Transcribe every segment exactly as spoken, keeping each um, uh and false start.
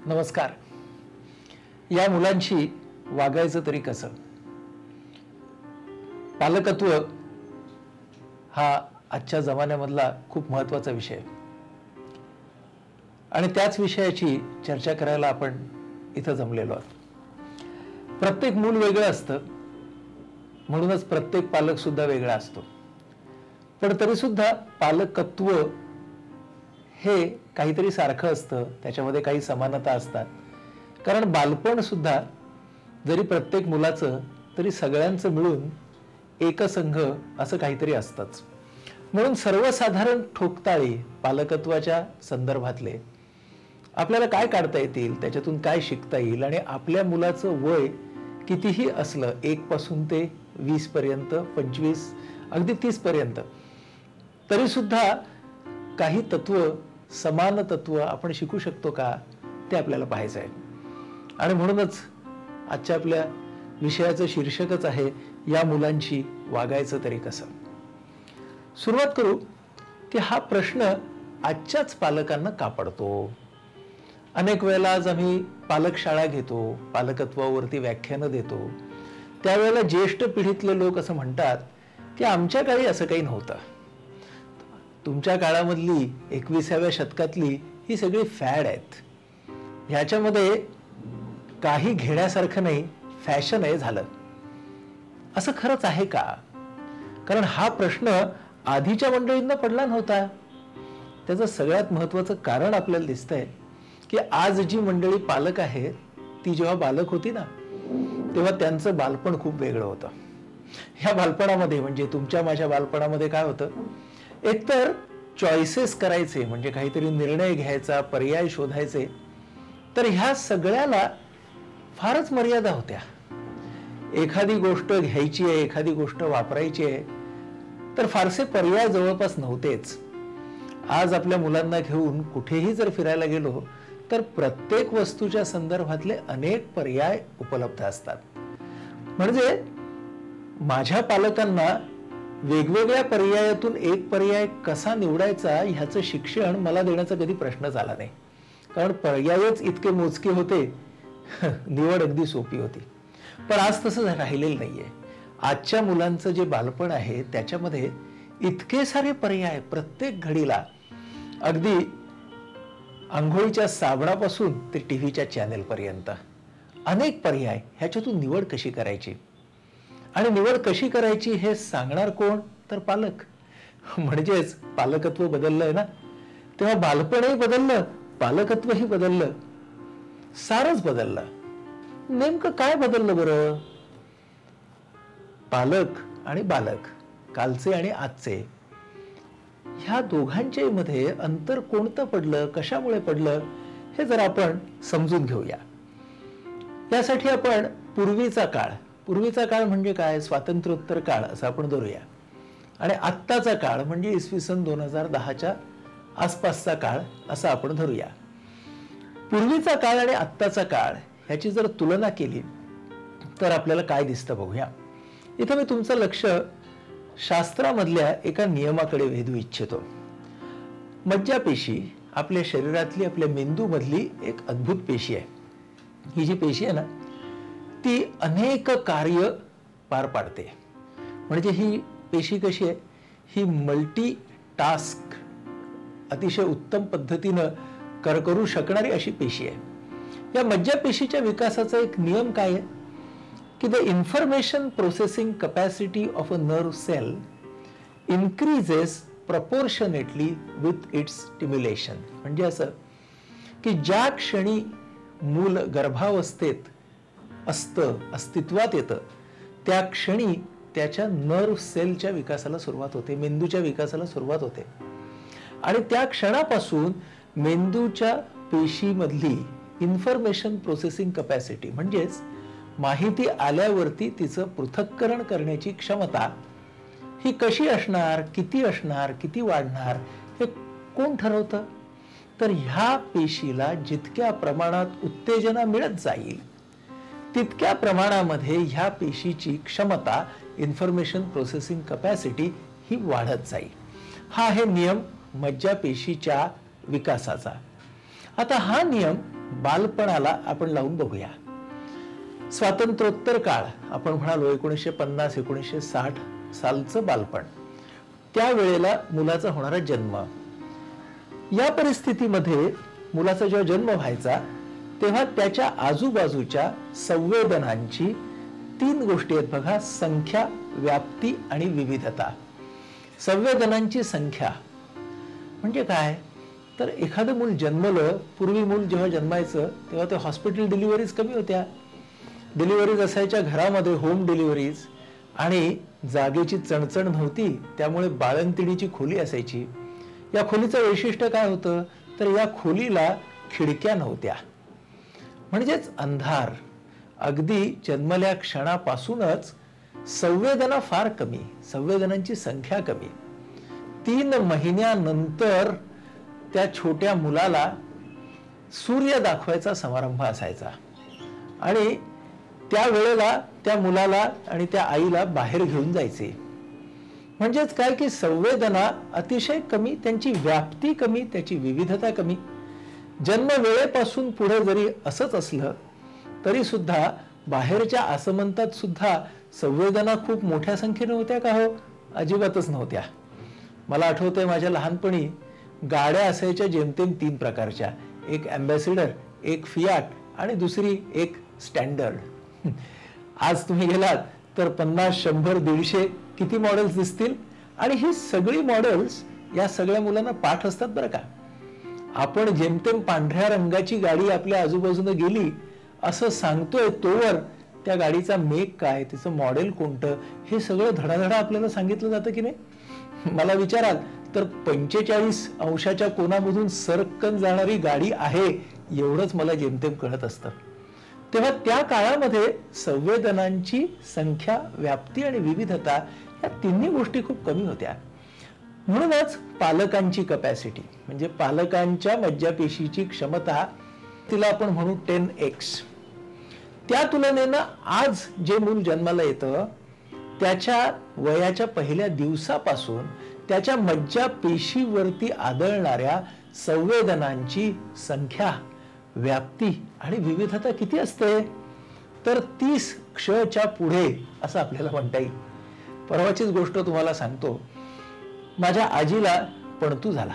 नमस्कार. या मुलांशी वागायचं तरी कसं? पालकत्व हा आजच्या जमान्यामधला खूप महत्त्वाचा विषय आहे आणि त्याच विषयाची चर्चा करायला आपण इथं जमलेलो आहोत. प्रत्येक मूल वेगळं असतं, म्हणूनच प्रत्येक पालक सुद्धा वेगळा असतो. पण तरी सुद्धा पालकत्व हे काहीतरी सारखं असतं, त्याच्यामध्ये काही समानता असतात. कारण बालपण सुद्धा जरी प्रत्येक मुलाचं तरी सगळ्यांचं मिळून एकसंघ असं काहीतरी असतंच. म्हणून सर्वसाधारण ठोकताळे पालकत्वाच्या संदर्भातले आपल्याला काय काढता येतील, त्याच्यातून काय शिकता येईल आणि आपल्या मुलाचं वय कितीही असलं, एक पासून ते वीस पर्यंत, पंचवीस, अगदी तीस पर्यंत, तरी सुद्धा काही तत्व, समान तत्व आपण शिकू शकतो का, ते आपल्याला पाहायचं आहे. आणि म्हणूनच आजच्या आपल्या विषयाचं शीर्षकच आहे, या मुलांशी वागायचं तरी कसं. सुरुवात करू की हा प्रश्न आजच्याच पालकांना का पडतो. अनेक वेळेला आज आम्ही पालक शाळा घेतो, पालकत्वावरती व्याख्यानं देतो. त्यावेळेला ज्येष्ठ पिढीतले लोक असं म्हणतात की आमच्या काळी असं काही नव्हतं. तुमच्या काळामधली एकविसाव्या शतकातली ही सगळी फॅड आहेत, ह्याच्यामध्ये काही घेण्यासारखं नाही, फॅशन आहे झालं. असं खरंच आहे का? कारण हा प्रश्न आधीच्या मंडळींना पडला नव्हता. त्याचं सगळ्यात महत्वाचं कारण आपल्याला दिसतंय की आज जी मंडळी पालक आहेत ती जेव्हा बालक होती ना, तेव्हा त्यांचं बालपण खूप वेगळं होतं. ह्या बालपणामध्ये म्हणजे तुमच्या माझ्या बालपणामध्ये काय होतं, एकतर चॉईसेस करायचे म्हणजे काहीतरी निर्णय घ्यायचा, पर्याय शोधायचे, तर ह्या सगळ्याला फारच मर्यादा होत्या. एखादी गोष्ट घ्यायची आहे, एखादी गोष्ट वापरायची आहे, तर फारसे पर्याय जवळपास नव्हतेच. आज आपल्या मुलांना घेऊन कुठेही जर फिरायला गेलो तर प्रत्येक वस्तूच्या संदर्भातले अनेक पर्याय उपलब्ध असतात. म्हणजे माझ्या पालकांना वेगवेगळ्या पर्यायातून एक पर्याय कसा निवडायचा ह्याचं शिक्षण मला देण्याचा कधी प्रश्नच आला नाही. कारण पर्यायच इतके मोजके होते, निवड अगदी सोपी होती. पण आज तसं राहिलेलं नाहीये. आजच्या मुलांचं जे बालपण आहे त्याच्यामध्ये इतके सारे पर्याय, प्रत्येक घडीला, अगदी आंघोळीच्या साबणापासून ते टीव्हीच्या चॅनेल पर्यंत अनेक पर्याय. ह्याच्यातून निवड कशी करायची आणि निवड कशी करायची हे सांगणार कोण, तर पालक. म्हणजेच पालकत्व बदललंय ना, तेव्हा बालपणही बदललं, पालकत्वही बदललं, सारच बदललं. नेमकं काय बदललं बरं? पालक आणि बालक, कालचे आणि आजचे, ह्या दोघांच्या मध्ये अंतर कोणतं पडलं, कशामुळे पडलं, हे जर आपण समजून घेऊया. यासाठी आपण पूर्वीचा काळ, पूर्वीचा काळ म्हणजे काय, स्वातंत्र्योत्तर काळ असं आपण धरूया, आणि आत्ताचा काळ म्हणजे इसवी सन दोन हजार दहाच्या आसपासचा काळ असं आपण धरूया. पूर्वीचा काळ आणि आत्ताचा काळ ह्याची जर तुलना केली तर आपल्याला काय दिसतं बघूया. इथं मी तुमचं लक्ष शास्त्रामधल्या एका नियमाकडे वेधू इच्छितो. मज्जापेशी आपल्या शरीरातली, आपल्या मेंदूमधली एक अद्भुत पेशी आहे. ही जी पेशी आहे ना, ती अनेक कार्य पार पाडते. म्हणजे ही पेशी कशी आहे, ही मल्टी टास्क अतिशय उत्तम पद्धतीनं कर करू शकणारी अशी पेशी आहे. या मज्जापेशीच्या विकासाचा एक नियम काय आहे की the information processing capacity of a nerve cell increases proportionately with its stimulation. म्हणजे असं की ज्या क्षणी मूल गर्भावस्थेत असतं, अस्तित्वात येतं, त्या क्षणी त्याच्या नर्व सेलच्या विकासाला सुरुवात होते, मेंदूच्या विकासाला सुरुवात होते. आणि त्या क्षणापासून मेंदूच्या पेशीमधली इन्फॉर्मेशन प्रोसेसिंग कॅपॅसिटी म्हणजेच माहिती आल्यावरती तिचं पृथक्करण करण्याची क्षमता ही कशी असणार, किती असणार, किती वाढणार, हे कोण ठरवतं? तर ह्या पेशीला जितक्या प्रमाणात उत्तेजना मिळत जाईल तितक्या प्रमाणामध्ये ह्या पेशीची क्षमता, इन्फॉर्मेशन प्रोसेसिंग कॅपॅसिटी ही वाढत जाईल. हा आहे नियम मज्जापेशीच्या विकासाचा. आता हा नियम बालपणाला आपण लावून बघूया. स्वातंत्र्योत्तर काळ आपण म्हणालो एकोणीसशे पन्नास एकोणीसशे साठ सालचं बालपण, त्यावेळेला मुलाचा होणारा जन्म. या परिस्थितीमध्ये मुलाचा जेव्हा जन्म व्हायचा तेव्हा त्याच्या आजूबाजूच्या संवेदनांची तीन गोष्टी आहेत बघा, संख्या, व्याप्ती आणि विविधता. संवेदनांची संख्या म्हणजे काय, तर एखादं मूल जन्मलं, पूर्वी मूल जेव्हा जन्मायचं तेव्हा ते हॉस्पिटल डिलिव्हरीज कमी होत्या, डिलिव्हरीज असायच्या घरामध्ये, होम डिलिव्हरीज, आणि जागेची चणचण नव्हती, त्यामुळे बाळंतिणीची खोली असायची. या खोलीचं वैशिष्ट्य काय होतं, तर या खोलीला खिडक्या नव्हत्या, म्हणजेच अंधार. अगदी जन्मल्या क्षणापासूनच संवेदना फार कमी, संवेदनांची संख्या कमी. तीन महिन्यानंतर त्या छोट्या मुलाला सूर्य दाखवायचा समारंभ असायचा आणि त्यावेळेला त्या मुलाला आणि त्या आईला बाहेर घेऊन जायचे. म्हणजेच काय की संवेदना अतिशय कमी, त्यांची व्याप्ती कमी, त्याची विविधता कमी. जन्म वेळेपासून पुढे जरी असंच असलं तरी सुद्धा बाहेरच्या आसमंतात सुद्धा संवेदना खूप मोठ्या संख्येने होत्या का हो? अजिबातच नव्हत्या. मला आठवतंय माझ्या लहानपणी गाड्या असायच्या जेमतेम तीन प्रकारच्या, एक अँबॅसिडर, एक फियाट आणि दुसरी एक स्टँडर्ड. आज तुम्ही गेलात तर पन्नास शंभर दीडशे किती मॉडेल्स दिसतील, आणि ही सगळी मॉडेल्स या सगळ्या मुलांना पाठ असतात बरं का. आपण जेमतेम पांढऱ्या रंगाची गाडी आपल्या आजूबाजूने गेली असं सांगतोय तोवर त्या गाडीचा मेक काय, तिचं मॉडेल कोणतं, हे सगळं धडाधडा आपल्याला सांगितलं जातं की नाही. मला विचाराल तर पंचेचाळीस अंशाच्या कोनामधून सरकन जाणारी गाडी आहे एवढंच मला जेमतेम कळत असतं. तेव्हा त्या काळामध्ये संवेदनांची संख्या, व्याप्ती आणि विविधता या तिन्ही गोष्टी खूप कमी होत्या. म्हणूनच पालकांची कपॅसिटी म्हणजे पालकांच्या मज्जापेशीची क्षमता, तिला आपण म्हणू टेन एक्स. त्या तुलनेनं आज जे मूल जन्माला येतं त्याच्या वयाच्या पहिल्या दिवसापासून त्याच्या मज्जापेशीवरती आदळणाऱ्या संवेदनांची संख्या, व्याप्ती आणि विविधता किती असते, तर तीस क्षच्या पुढे असं आपल्याला म्हणता येईल. परवाचीच गोष्ट तुम्हाला सांगतो. माझ्या आजीला पणतू झाला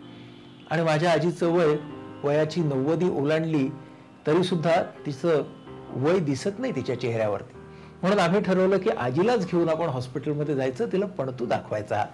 आणि माझ्या आजीचं वय वयाची नव्वदी ओलांडली तरी सुद्धा तिचं वय दिसत नाही तिच्या चेहऱ्यावरती. म्हणून आम्ही ठरवलं की आजीलाच घेऊन आपण हॉस्पिटलमध्ये जायचं, तिला पणतू दाखवायचा.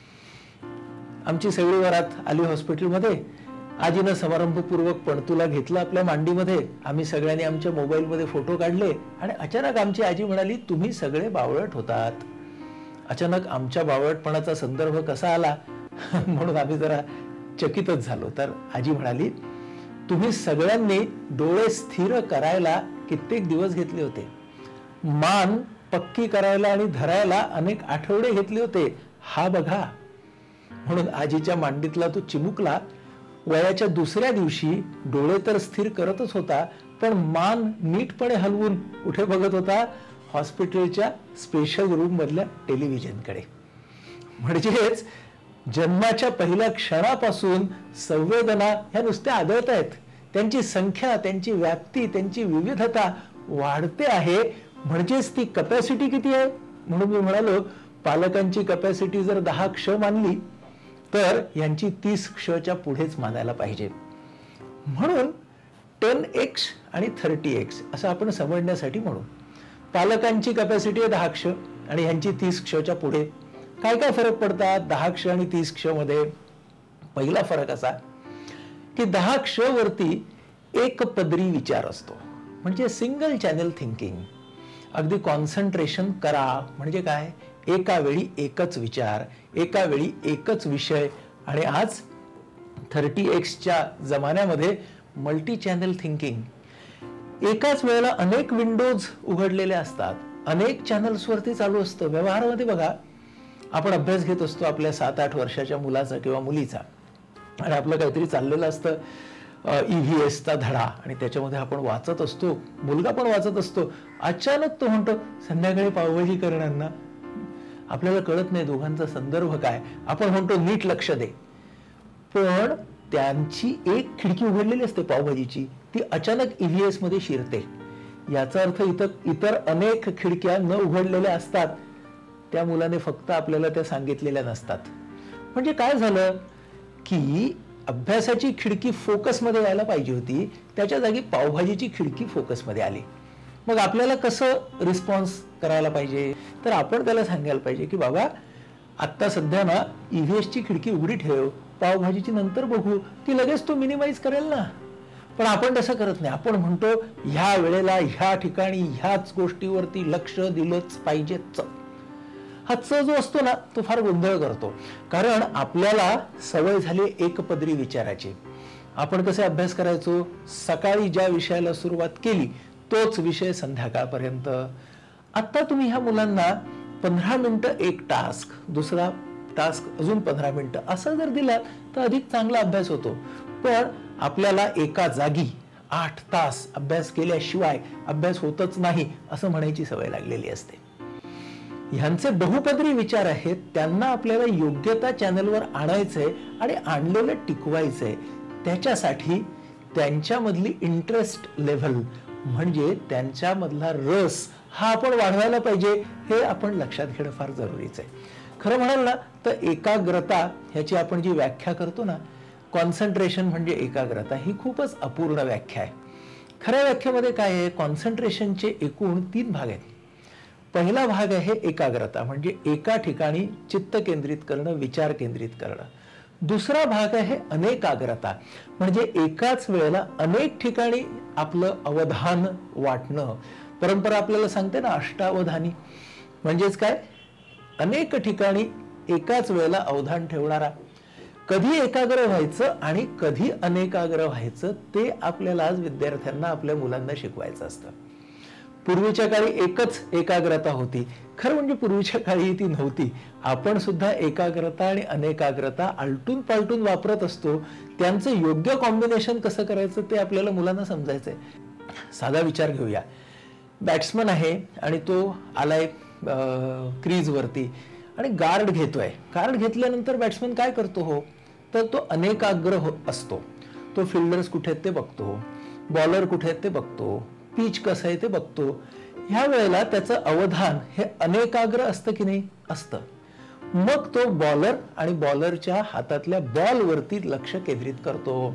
आमची सगळी वरात आली हॉस्पिटलमध्ये. आजीनं समारंभपूर्वक पणतूला घेतलं आपल्या मांडीमध्ये. आम्ही सगळ्यांनी आमच्या मोबाईलमध्ये फोटो काढले आणि अचानक आमची आजी म्हणाली, तुम्ही सगळे बावळट होतात. अचानक आमच्या बावळटपणाचा संदर्भ कसा आला म्हणून आम्ही जरा चकितच झालो. तर आजी म्हणाली, तुम्ही सगळ्यांनी डोळे स्थिर करायला कित्येक दिवस घेतले होते, मान पक्की करायला आणि धरायला अनेक आठवडे घेतले होते, हा बघा. म्हणून आजीच्या मांडीतला तो चिमुकला वयाच्या दुसऱ्या दिवशी डोळे तर स्थिर करतच होता, पण मान नीटपणे हलवून कुठे बघत होता, हॉस्पिटलच्या स्पेशल रूम मधल्या टेलिव्हिजनकडे. म्हणजेच जन्माच्या पहिल्या क्षणापासून संवेदना ह्या नुसत्या आदळत आहेत, त्यांची संख्या, त्यांची व्याप्ती, त्यांची विविधता वाढते आहे. म्हणजेच ती कपॅसिटी किती आहे. म्हणून मी म्हणालो पालकांची कपॅसिटी जर दहा क्ष मानली तर यांची तीस क्षच्या पुढेच मानायला पाहिजे. म्हणून टेन एक्स आणि थर्टी एक्स असं आपण समजण्यासाठी म्हणू. पालकांची कपॅसिटी आहे दहा क्ष आणि यांची तीस क्षच्या पुढे. काय काय फरक पडतात दहा क्ष आणि तीस क्ष मध्ये. पहिला फरक असा की दहा क्ष वरती एक पदरी विचार असतो, म्हणजे सिंगल चॅनल थिंकिंग. अगदी कॉन्सन्ट्रेशन करा म्हणजे काय, एका वेळी एकच विचार, एका वेळी एकच विषय. आणि आज थर्टी एक्सच्या जमान्यामध्ये मल्टी चॅनल थिंकिंग. एकाच वेळेला अनेक विंडोज उघडलेल्या असतात, अनेक चॅनल्स वरती चालू असतं. व्यवहारामध्ये बघा, आपण अभ्यास घेत असतो आपल्या सात आठ वर्षाच्या मुलाचा किंवा मुलीचा, आणि आपलं काहीतरी चाललेलं असतं ईव्हीएसचा धडा, आणि त्याच्यामध्ये आपण वाचत असतो, मुलगा पण वाचत असतो. अचानक तो म्हणतो संध्याकाळी पावभाजी करणार ना. आपल्याला कळत नाही दोघांचा संदर्भ काय. आपण म्हणतो नीट लक्ष दे, पण त्यांची एक खिडकी उघडलेली असते पावभाजीची, ती अचानक ईव्हीएस मध्ये शिरते. याचा अर्थ इतर इतर अनेक खिडक्या न उघडलेल्या असतात, त्या मुलाने फक्त आपल्याला त्या सांगितलेल्या नसतात. म्हणजे काय झालं की अभ्यासाची खिडकी फोकसमध्ये यायला पाहिजे होती, त्याच्या जागी पावभाजीची खिडकी फोकसमध्ये आली. मग आपल्याला कसं रिस्पॉन्स करायला पाहिजे? तर आपण त्याला सांगायला पाहिजे की बाबा आत्ता सध्या ना ईव्हीएसची खिडकी उघडी ठेव, पावभाजीची नंतर बघू, ती लगेच तो मिनिमाइज करेल ना. पण आपण तसं करत नाही. आपण म्हणतो ह्या वेळेला ह्या ठिकाणी ह्याच गोष्टीवरती लक्ष दिलंच पाहिजेच. हा च जो असतो ना तो फार गोंधळ करतो, कारण आपल्याला सवय झाली एकपदरी विचाराची. आपण कसे अभ्यास करायचो? सकाळी ज्या विषयाला सुरुवात केली तोच विषय संध्याकाळपर्यंत. आता तुम्ही ह्या मुलांना पंधरा मिनिटं एक टास्क, दुसरा टास्क अजून पंधरा मिनिटं असं जर दिला तर अधिक चांगला अभ्यास होतो. पण आपल्याला एका जागी आठ तास अभ्यास केल्याशिवाय अभ्यास होतच नाही असं म्हणायची सवय लागलेली असते. ह्यांचे बहुपदरी विचार आहेत, त्यांना आपल्याला योग्यता चॅनलवर आणायचंय आणि आणलेलं टिकवायचंय. त्याच्यासाठी त्यांच्यामधली इंटरेस्ट लेव्हल म्हणजे त्यांच्यामधला रस हा आपण वाढवायला पाहिजे, हे आपण लक्षात घेणं फार जरुरीचं आहे. खरं म्हणाल ना तर एकाग्रता ह्याची आपण जी व्याख्या करतो ना, कॉन्सन्ट्रेशन म्हणजे एकाग्रता, ही खूपच अपूर्ण व्याख्या आहे. खऱ्या व्याख्येमध्ये काय आहे? कॉन्सन्ट्रेशनचे एकूण तीन भाग आहेत. पहिला भाग आहे एकाग्रता, म्हणजे एका ठिकाणी चित्त केंद्रित करणं, विचार केंद्रित करणं. दुसरा भाग आहे अनेकाग्रता, म्हणजे एकाच वेळेला अनेक ठिकाणी आपलं अवधान वाटणं. परंपरा आपल्याला सांगते ना अष्टावधानी, म्हणजेच काय? अनेक ठिकाणी एकाच वेळेला अवधान ठेवणारा. कधी एकाग्र व्हायचं आणि कधी अनेकाग्र व्हायचं ते आपल्याला आज विद्यार्थ्यांना, आपल्या मुलांना शिकवायचं असतं. पूर्वीच्या काळी एकच एकाग्रता होती. खरं म्हणजे पूर्वीच्या काळी ती नव्हती. आपण सुद्धा एकाग्रता आणि अनेकाग्रता आलटून पालटून वापरत असतो. त्यांचं योग्य कॉम्बिनेशन कसं करायचं ते आपल्याला मुलांना समजायचंय. साधा विचार घेऊया. बॅट्समन आहे आणि तो आलाय क्रीजवरती आणि गार्ड घेतोय. गार्ड घेतल्यानंतर बॅट्समन काय करतो? हो तर तो अनेकाग्र हो असतो. तो फिल्डर्स कुठे आहेत ते बघतो, बॉलर कुठे आहेत ते बघतो, पिच कसं आहे ते बघतो. ह्या वेळेला त्याचं अवधान हे अनेकाग्र असतं की नाही? असतं. मग तो बॉलर आणि बॉलरच्या हातातल्या बॉलवरती लक्ष केंद्रित करतो.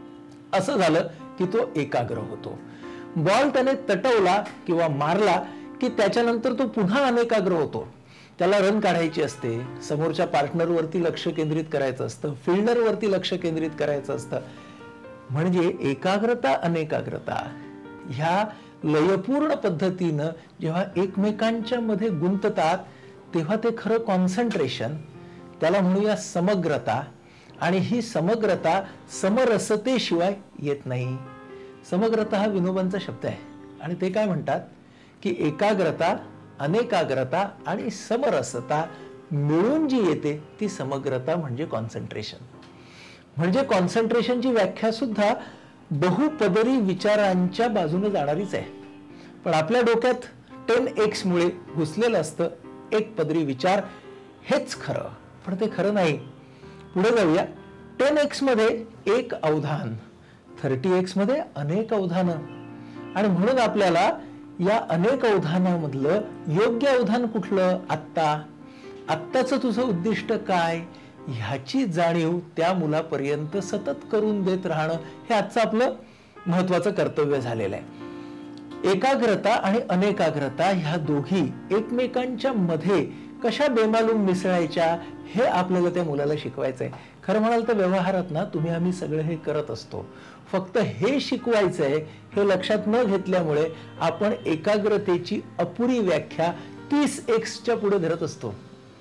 असं झालं की तो एकाग्र होतो. बॉल त्याने तटवला किंवा मारला की त्याच्यानंतर तो पुन्हा अनेकाग्र होतो. त्याला रन काढायची असते, समोरच्या पार्टनरवरती लक्ष केंद्रित करायचं असतं, फिल्डरवरती लक्ष केंद्रित करायचं असतं. म्हणजे एकाग्रता अनेकाग्रता ह्या लयपूर्ण पद्धतीनं जेव्हा एकमेकांच्या मध्ये गुंततात तेव्हा ते खरं कॉन्सन्ट्रेशन, त्याला म्हणूया समग्रता. आणि ही समग्रता समरसतेशिवाय येत नाही. समग्रता हा विनोबांचा शब्द आहे आणि ते काय म्हणतात की एकाग्रता, अनेकाग्रता आणि समरसता मिळून जी येते ती समग्रता म्हणजे कॉन्सन्ट्रेशन. म्हणजे कॉन्सन्ट्रेशनची व्याख्या सुद्धा बहुपदरी विचारांच्या बाजूने जाणारीच आहे. पण आपल्या डोक्यात टेन एक्स मुळे घुसलेलं असतं एक पदरी विचार हेच खरं, पण ते खरं नाही. पुढे जाऊया. टेन एक्स मध्ये एक अवधान, थर्टी एक्स मध्ये अनेक अवधानं. आणि म्हणून आपल्याला या अनेक अवधानामधलं योग्य अवधान कुठलं? आत्ता. आत्ताचं तुझं उद्दिष्ट काय ह्याची जाणीव त्या मुलापर्यंत सतत करून देत राहणं हे आजचं आपलं महत्वाचं कर्तव्य झालेलं आहे. एकाग्रता आणि अनेकाग्रता ह्या दोघी एकमेकांच्या मध्ये कशा बेमालूम मिसळायच्या हे आपल्याला त्या मुलाला शिकवायचंय. खरं म्हणाल तर व्यवहारात ना तुम्ही आम्ही सगळं हे करत असतो. फक्त हे शिकवायचंय हे लक्षात न घेतल्यामुळे आपण एकाग्रतेची अपुरी व्याख्या तीस एक्सच्या पुढे धरत असतो.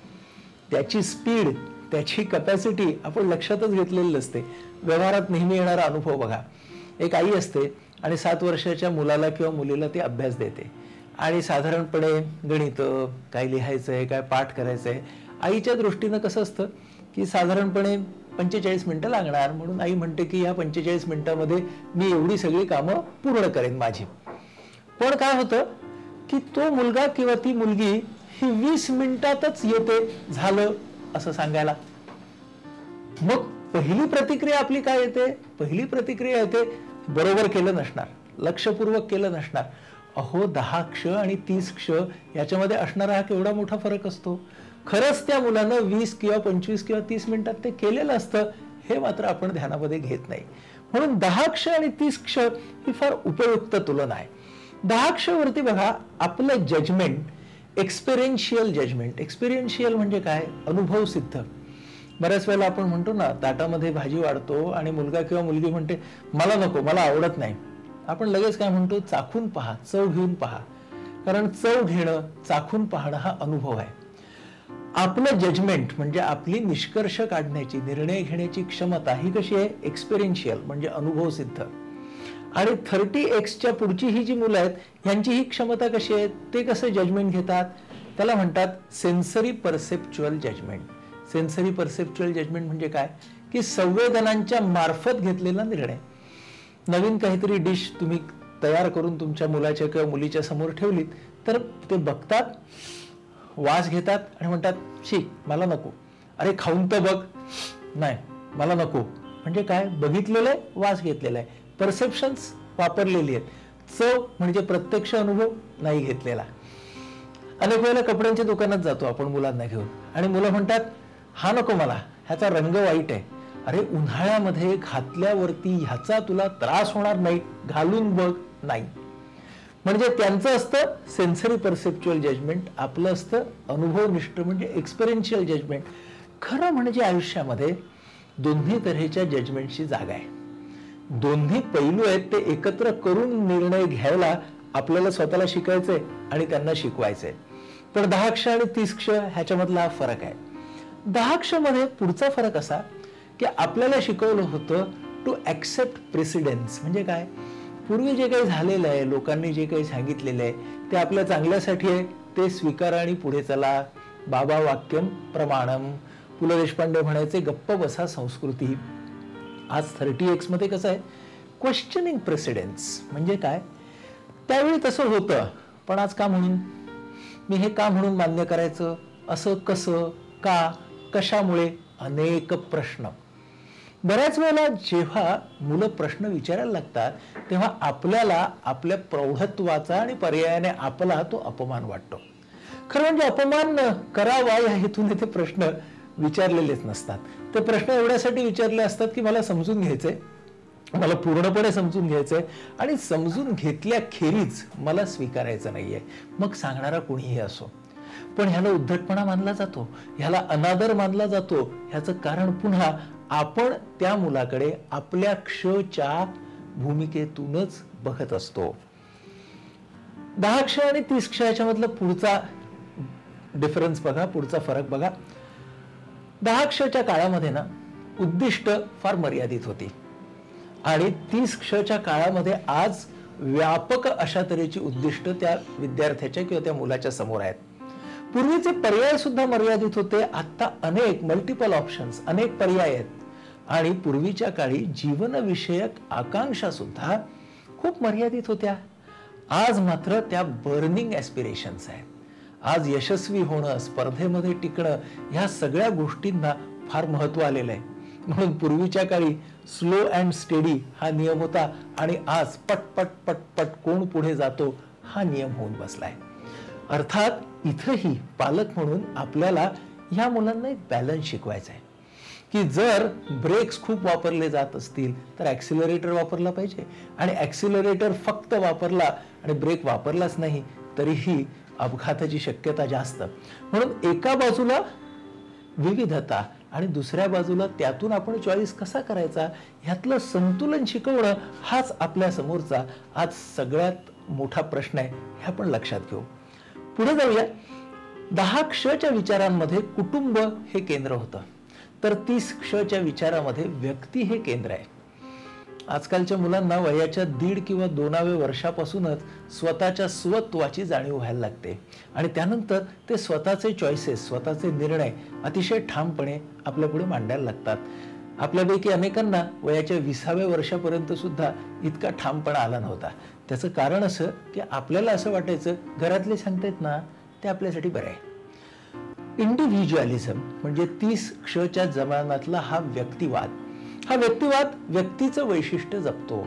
त्याची स्पीड, त्याची कॅपॅसिटी आपण लक्षातच घेतलेली नसते. व्यवहारात नेहमी येणारा अनुभव बघा. एक आई असते आणि सात वर्षाच्या मुलाला किंवा मुलीला ती अभ्यास देते आणि साधारणपणे गणित काय लिहायचंय, काय पाठ करायचंय. आईच्या दृष्टीनं कसं असतं की साधारणपणे पंचेचाळीस मिनिटं लागणार, म्हणून आई म्हणते की या पंचेचाळीस मिनिटांमध्ये मी एवढी सगळी कामं पूर्ण करेन माझी. पण काय होतं की तो मुलगा किंवा ती मुलगी ही वीस मिनिटातच येते झालं असं सांगायला. मग पहिली प्रतिक्रिया आपली काय येते? पहिली प्रतिक्रिया येते बरोबर केलं नसणार, लक्षपूर्वक केलं नसणार. अहो दहा क्ष आणि तीस क्ष याच्यामध्ये असणारा हा केवढा मोठा फरक असतो. खरंच त्या मुलानं वीस किंवा पंचवीस किंवा तीस मिनिटात ते केलेलं असतं, हे मात्र आपण ध्यानामध्ये घेत नाही. म्हणून दहा क्ष आणि तीस क्ष ही फार उपयुक्त तुलना आहे. दहा क्ष वरती बघा, आपलं जजमेंट एक्सपिरियन्शियल जजमेंट. एक्सपिरियन्शियल म्हणजे काय? अनुभव सिद्ध. बऱ्याच वेळेला आपण म्हणतो ना, ताटामध्ये भाजी वाढतो आणि मुलगा किंवा मुलगी म्हणते मला नको, मला आवडत नाही. आपण लगेच काय म्हणतो? चाखून पहा, चव घेऊन पहा. कारण चव घेणं, चाखून पाहणं हा अनुभव आहे. आपलं जजमेंट म्हणजे आपली निष्कर्ष काढण्याची, निर्णय घेण्याची क्षमता ही कशी आहे? एक्सपिरियन्शियल म्हणजे अनुभव सिद्ध. आणि थर्टी एक्सच्या पुढची ही जी मुलं आहेत यांची ही क्षमता कशी आहे? ते कसं जजमेंट घेतात? त्याला म्हणतात sensory perceptual judgement. Sensory perceptual judgement म्हणजे काय? की संवेदनांच्या मार्फत घेतलेला निर्णय. नवीन काहीतरी डिश तुम्ही तयार करून तुमच्या मुलाच्या किंवा मुलीच्या समोर ठेवलीत तर ते बघतात, वास घेतात आणि म्हणतात शी मला नको. अरे खाऊन तर बघ, नाही मला नको. म्हणजे काय? बघितलेलं आहे, वास घेतलेला आहे, परसेप्शन्स वापरलेली आहेत. चव म्हणजे प्रत्यक्ष अनुभव नाही घेतलेला. अनेक वेळेला कपड्यांच्या दुकानात जातो आपण मुलांना घेऊन आणि मुलं म्हणतात हा नको मला, ह्याचा रंग वाईट आहे. अरे उन्हाळ्यामध्ये घातल्यावरती ह्याचा तुला त्रास होणार नाही, घालून बघ. नाही. म्हणजे त्यांचं असतं सेन्सरी परसेप्च्युअल जजमेंट, आपलं असतं अनुभवनिष्ठ म्हणजे एक्सपिरियन्शियल जजमेंट. खरं म्हणजे आयुष्यामध्ये दोन्ही तऱ्हेच्या जजमेंटची जागा आहे. दोन्ही पैलू आहेत, ते एकत्र करून निर्णय घ्यायला आपल्याला स्वतःला शिकायचंय आणि त्यांना शिकवायचंय. पण दहा क्ष आणि तीस क्ष ह्याच्यामधला हा फरक आहे. दहा क्ष मध्ये पुढचा फरक असा की आपल्याला शिकवलं होतं टू ऍक्सेप्ट प्रेसिडेन्स. म्हणजे काय? पूर्वी जे काही झालेलं आहे, लोकांनी जे काही सांगितलेलं आहे ते आपल्या चांगल्यासाठी आहे, ते स्वीकारा आणि पुढे चला. बाबा वाक्यम प्रमाणम. पु ल देशपांडे म्हणायचे गप्प बसा संस्कृती. आज थर्टी एक्स मध्ये कसं आहे? Questioning precedence. म्हणजे काय? त्यावेळी तसं होतं, पण आज का म्हणून? मी हे का म्हणून मान्य करायचं? असं कसं? का? कशामुळे? अनेक प्रश्न. बऱ्याच वेळेला जेव्हा मुलं प्रश्न विचारायला लागतात तेव्हा आपल्याला आपल्या प्रौढत्वाचा आणि पर्यायाने आपला तो अपमान वाटतो. खरं म्हणजे अपमान करावा या हेतून ते प्रश्न विचारलेलेच नसतात. ते प्रश्न एवढ्यासाठी विचारले असतात की मला समजून घ्यायचंय, मला पूर्णपणे समजून घ्यायचंय आणि समजून घेतल्याखेरीज मला स्वीकारायचं नाहीये. मग सांगणारा कोणीही असो. पण ह्याला उद्धटपणा मानला जातो, ह्याला अनादर मानला जातो. ह्याचं कारण पुन्हा आपण त्या मुलाकडे आपल्या क्षच्या भूमिकेतूनच बघत असतो. दहा क्ष आणि तीस क्ष याच्यामधला पुढचा डिफरन्स बघा, पुढचा फरक बघा. दहा क्षच्या काळामध्ये ना उद्दिष्ट फार मर्यादित होती आणि तीस क्षच्या काळामध्ये आज व्यापक अशा तऱ्हेची उद्दिष्ट त्या विद्यार्थ्याच्या किंवा त्या मुलाच्या समोर आहेत. पूर्वीचे पर्याय सुद्धा मर्यादित होते, आता अनेक मल्टिपल ऑप्शन्स, अनेक पर्याय आहेत. आणि पूर्वीच्या काळी जीवनविषयक आकांक्षा सुद्धा खूप मर्यादित होत्या. आज मात्र त्या बर्निंग ॲस्पिरेशन्स आहेत. आज यशस्वी होणं, स्पर्धेमध्ये टिकणं, ह्या सगळ्या गोष्टींना फार महत्त्व आलेलं आहे. म्हणून पूर्वीच्या काळी स्लो अँड स्टेडी हा नियम होता आणि आज पटपट पटपट कोण पुढे जातो हा नियम होऊन बसलाय. अर्थात इथंही पालक म्हणून आपल्याला या मुलांना एक बॅलन्स शिकवायचा आहे की जर ब्रेक्स खूप वापरले जात असतील तर ॲक्सिलरेटर वापरला पाहिजे आणि ॲक्सिलरेटर फक्त वापरला आणि ब्रेक वापरलाच नाही तरीही अपघाताची शक्यता जास्त. म्हणून एका बाजूला विविधता आणि दुसऱ्या बाजूला त्यातून आपण चॉईस कसा करायचा ह्यातलं संतुलन शिकवणं हाच आपल्या समोरचा आज सगळ्यात मोठा प्रश्न आहे, हे आपण लक्षात घेऊ. पुढे जाऊया. दहा क्षच्या विचारांमध्ये कुटुंब हे केंद्र होतं तर तीस क्षच्या विचारामध्ये व्यक्ती हे केंद्र आहे. आजकालच्या मुलांना वयाच्या दीड किंवा दोनाव्या वर्षापासूनच स्वतःच्या स्वत्वाची जाणीव व्हायला लागते आणि त्यानंतर ते स्वतःचे चॉईसेस, स्वतःचे निर्णय अतिशय ठामपणे आपल्या पुढे मांडायला लागतात. आपल्यापैकी अनेकांना वयाच्या विसाव्या वर्षापर्यंत सुद्धा इतका ठामपणा आला नव्हता. त्याचं कारण असं की आपल्याला असं वाटायचं घरातले सांगतायत ना ते आपल्यासाठी बरं आहे. इंडिव्हिज्युअलिझम म्हणजे तीस क्षच्या जमान्यातला हा व्यक्तिवाद, हा व्यक्तिवाद व्यक्तीचं वैशिष्ट्य जपतो.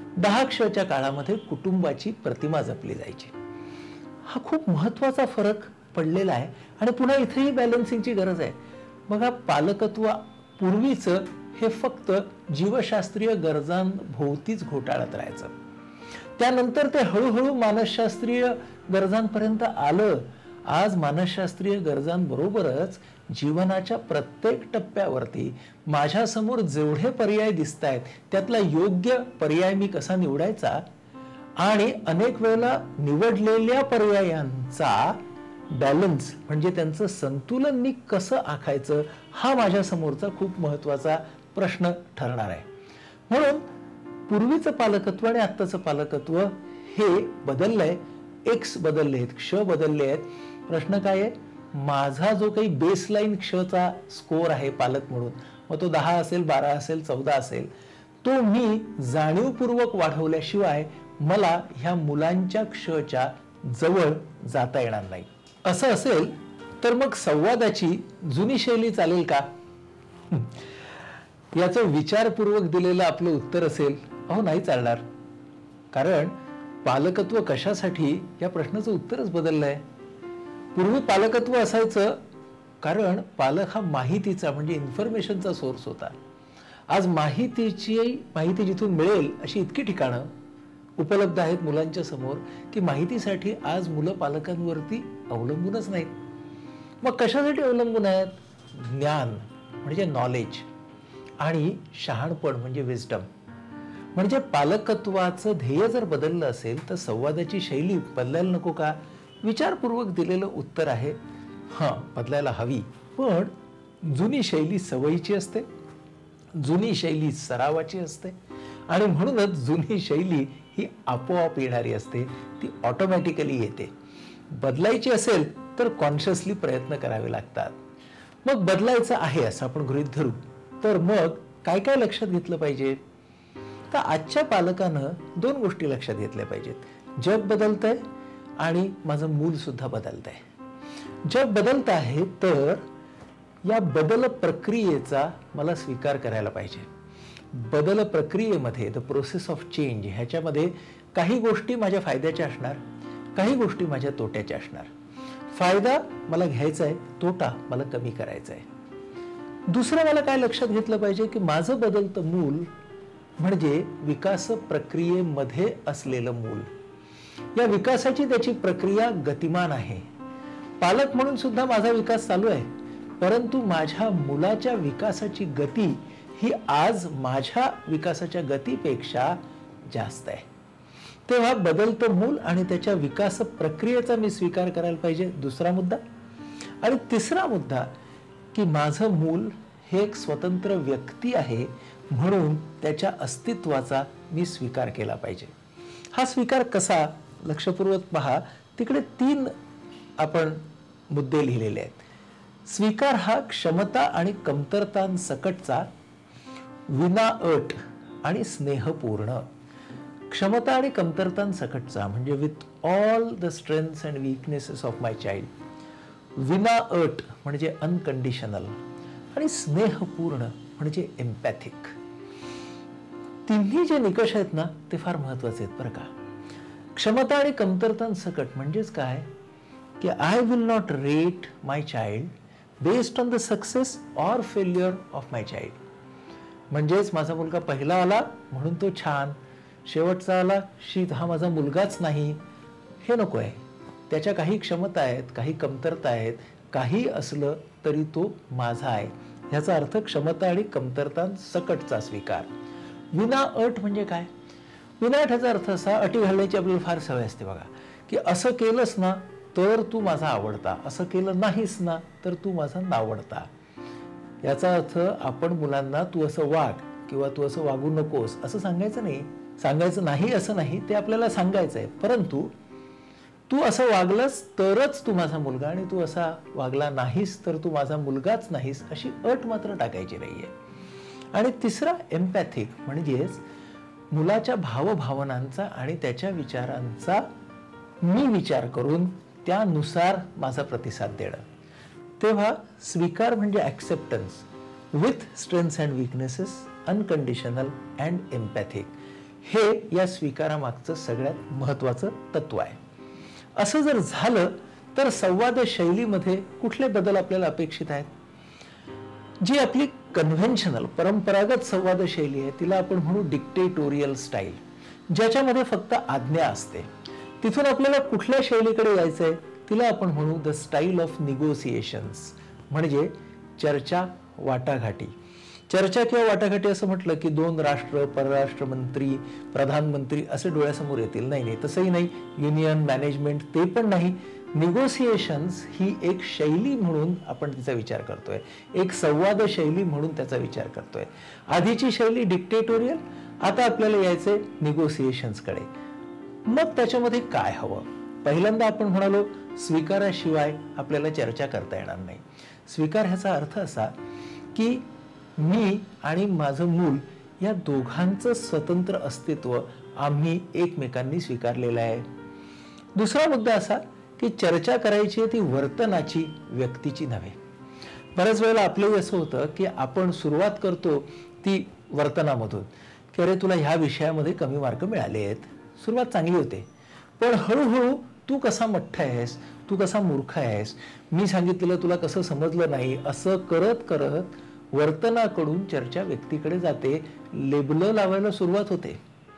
दहा क्षच्या काळामध्ये कुटुंबाची प्रतिमा जपली जायची. हा खूप महत्वाचा फरक पडलेला आहे आणि पुन्हा इथेही बॅलन्सिंगची गरज आहे. बघा, पालकत्व पूर्वीचं हे फक्त जीवशास्त्रीय गरजांभोवतीच घोटाळत राहायचं. त्यानंतर ते हळूहळू मानसशास्त्रीय गरजांपर्यंत आलं. आज मानसशास्त्रीय गरजांबरोबरच जीवनाच्या प्रत्येक टप्प्यावरती माझ्यासमोर जेवढे पर्याय दिसत आहेत त्यातला योग्य पर्याय मी कसा निवडायचा आणि अनेक वेळेला निवडलेल्या पर्यायांचा बॅलन्स म्हणजे त्यांचं संतुलन मी कसं आखायचं, हा माझ्या समोरचा खूप महत्वाचा प्रश्न ठरणार आहे. म्हणून पूर्वीचं पालकत्व आणि आत्ताचं पालकत्व हे बदललंय. एक्स बदलले आहेत, क्ष बदलले आहेत. प्रश्न काय आहे, माझा जो काही बेसलाईन क्षचा स्कोअर आहे पालक म्हणून, मग तो दहा असेल, बारा असेल, चौदा असेल, तो मी जाणीवपूर्वक वाढवल्याशिवाय मला ह्या मुलांच्या क्षच्या जवळ जाता येणार नाही. असं असेल तर मग संवादाची जुनी शैली चालेल का? याचं विचारपूर्वक दिलेलं आपलं उत्तर असेल, अहो नाही चालणार. कारण पालकत्व कशासाठी या प्रश्नाचं उत्तरच बदललंय. पूर्वी पालकत्व असायचं कारण पालक हा माहितीचा म्हणजे इन्फॉर्मेशनचा सोर्स होता. आज माहितीची माहिती जिथून मिळेल अशी इतकी ठिकाणं उपलब्ध आहेत मुलांच्या समोर की माहितीसाठी आज मुलं पालकांवरती अवलंबूनच नाहीत. मग कशासाठी अवलंबून आहेत? ज्ञान म्हणजे नॉलेज आणि शहाणपण म्हणजे विजडम. म्हणजे पालकत्वाचं ध्येय जर बदललं असेल तर संवादाची शैली बदलायला नको का? विचारपूर्वक दिलेलं उत्तर आहे, हां बदलायला हवी. पण जुनी शैली सवयीची असते, जुनी शैली सरावाची असते आणि म्हणूनच जुनी शैली ही आपोआप येणारी असते, ती ऑटोमॅटिकली येते. बदलायची असेल तर कॉन्शियसली प्रयत्न करावे लागतात. मग बदलायचं आहे असं आपण गृहीत धरू तर मग काय काय लक्षात घेतलं पाहिजे? तर आजच्या पालकानं दोन गोष्टी लक्षात घेतल्या पाहिजेत. जग बदलतंय आणि माझं मूल सुद्धा बदलतंय. जग बदलत आहे तर या बदल प्रक्रियेचा मला स्वीकार करायला पाहिजे. बदल प्रक्रियेमध्ये द प्रोसेस ऑफ चेंज ह्याच्यामध्ये काही गोष्टी माझ्या फायद्याच्या असणार, काही गोष्टी माझ्या तोट्याच्या असणार. फायदा मला घ्यायचा आहे, तोटा मला कमी करायचा आहे. दुसरं मला काय लक्षात घेतलं पाहिजे की माझं बदलतं मूल म्हणजे विकास प्रक्रियेमध्ये असलेलं मूल. या विकासाची त्याची प्रक्रिया गतिमान आहे. पालक म्हणून सुद्धा माझा विकास चालू आहे, परंतु माझ्या मुलाच्या विकासाची गती ही आज माझ्या विकासाच्या गतीपेक्षा जास्त आहे. तेव्हा बदलतं मूल आणि त्याच्या विकास प्रक्रियेचा मी स्वीकार करायला पाहिजे, दुसरा मुद्दा. आणि तिसरा मुद्दा की माझं मूल हे एक स्वतंत्र व्यक्ती आहे म्हणून त्याच्या अस्तित्वाचा मी स्वीकार केला पाहिजे. हा स्वीकार कसा? लक्षपूर्वक पहा, तिकडे तीन आपण मुद्दे लिहिलेले आहेत. स्वीकार हा क्षमता आणि कमतरतांसकटचा, विना अट आणि स्नेहपूर्ण. क्षमता आणि कमतरतांसकटचा म्हणजे with all the strengths and weaknesses of my child. विना अट म्हणजे अनकंडिशनल आणि स्नेहपूर्ण म्हणजे एम्पॅथिक. तिन्ही जे निकष आहेत ना ते फार महत्वाचे आहेत बरं का. क्षमता आणि कमतरतांसकट म्हणजेच काय की I will not rate my child based on the success or failure of my child. म्हणजेच माझा मुलगा पहिला आला म्हणून तो छान, शेवटचा आला शीत हा माझा मुलगाच नाही, हे नको आहे. त्याच्या काही क्षमता आहेत, काही कमतरता आहेत, काही असलं तरी तो माझा आहे. ह्याचा अर्थ क्षमता आणि कमतरतांसकटचा स्वीकार. विना अट म्हणजे काय? विना अट ह्याचा अर्थ असा, अटी घालण्याची आपल्याला फार सवय असते बघा, की असं केलंस ना तर तू माझा आवडता, असं केलं नाहीस ना तर तू माझा नावडता. याचा अर्थ आपण मुलांना तू असं वाग किंवा तू असं वागू नकोस असं सांगायचं नाही. सांगायचं नाही असं नाही, ते आपल्याला सांगायचं आहे, परंतु तू असं वागलंस तरच तू माझा मुलगा आणि तू असा वागला नाहीस तर तू माझा मुलगाच नाहीस अशी अट मात्र टाकायची नाहीये. आणि तिसरा एम्पॅथिक म्हणजेच मुलाच्या भावभावनांचा आणि त्याच्या विचारांचा मी विचार करून त्यानुसार माझा प्रतिसाद देणं. तेव्हा स्वीकार म्हणजे acceptance with strengths and weaknesses, unconditional and empathic. हे या स्वीकारामागचं सगळ्यात महत्वाचं तत्व आहे. असं जर झालं तर संवाद शैलीमध्ये कुठले बदल आपल्याला अपेक्षित आहेत? जी आपली कन्व्हेन्शनल परंपरागत संवाद शैली आहे तिला आपण म्हणू डिक्टेटोरियल स्टाईल, ज्याच्यामध्ये फक्त आज्ञा असते. तिथून आपल्याला कुठल्या शैलीकडे यायचंय तिला आपण म्हणू द स्टाईल ऑफ निगोसिएशन्स, म्हणजे चर्चा वाटाघाटी. चर्चा किंवा वाटाघाटी असं म्हटलं की दोन राष्ट्र, परराष्ट्र मंत्री, प्रधानमंत्री असे डोळ्यासमोर येतील. नाही नाही तसंही नाही. युनियन मॅनेजमेंट ते पण नाही. निगोसिएशन्स ही एक शैली म्हणून आपण तिचा विचार करतोय, एक संवाद शैली म्हणून त्याचा विचार करतोय. आधीची शैली डिक्टेटोरियल, आता आपल्याला यायचंय निगोसिएशन्सकडे. मग त्याच्यामध्ये काय हवं? पहिल्यांदा आपण म्हणालो स्वीकाराशिवाय आपल्याला चर्चा करता येणार नाही. स्वीकार ह्याचा अर्थ असा की मी आणि माझं मूल या दोघांचं स्वतंत्र अस्तित्व आम्ही एकमेकांनी स्वीकारलेलं आहे. दुसरा मुद्दा असा की चर्चा करायची ती वर्तनाची, व्यक्तीची नव्हे. बऱ्याच वेळेला आपलंही असं होतं की आपण सुरुवात करतो ती वर्तनामधून की अरे तुला ह्या विषयामध्ये कमी मार्क मिळाले आहेत. सुरुवात चांगली होते, पण हळूहळू तू कसा मठ्ठ आहेस, तू कसा मूर्ख आहेस, मी सांगितलेलं तुला कसं समजलं नाही, असं करत करत वर्तनाकडून चर्चा व्यक्तीकडे जाते, लेबल लावायला सुरुवात होते.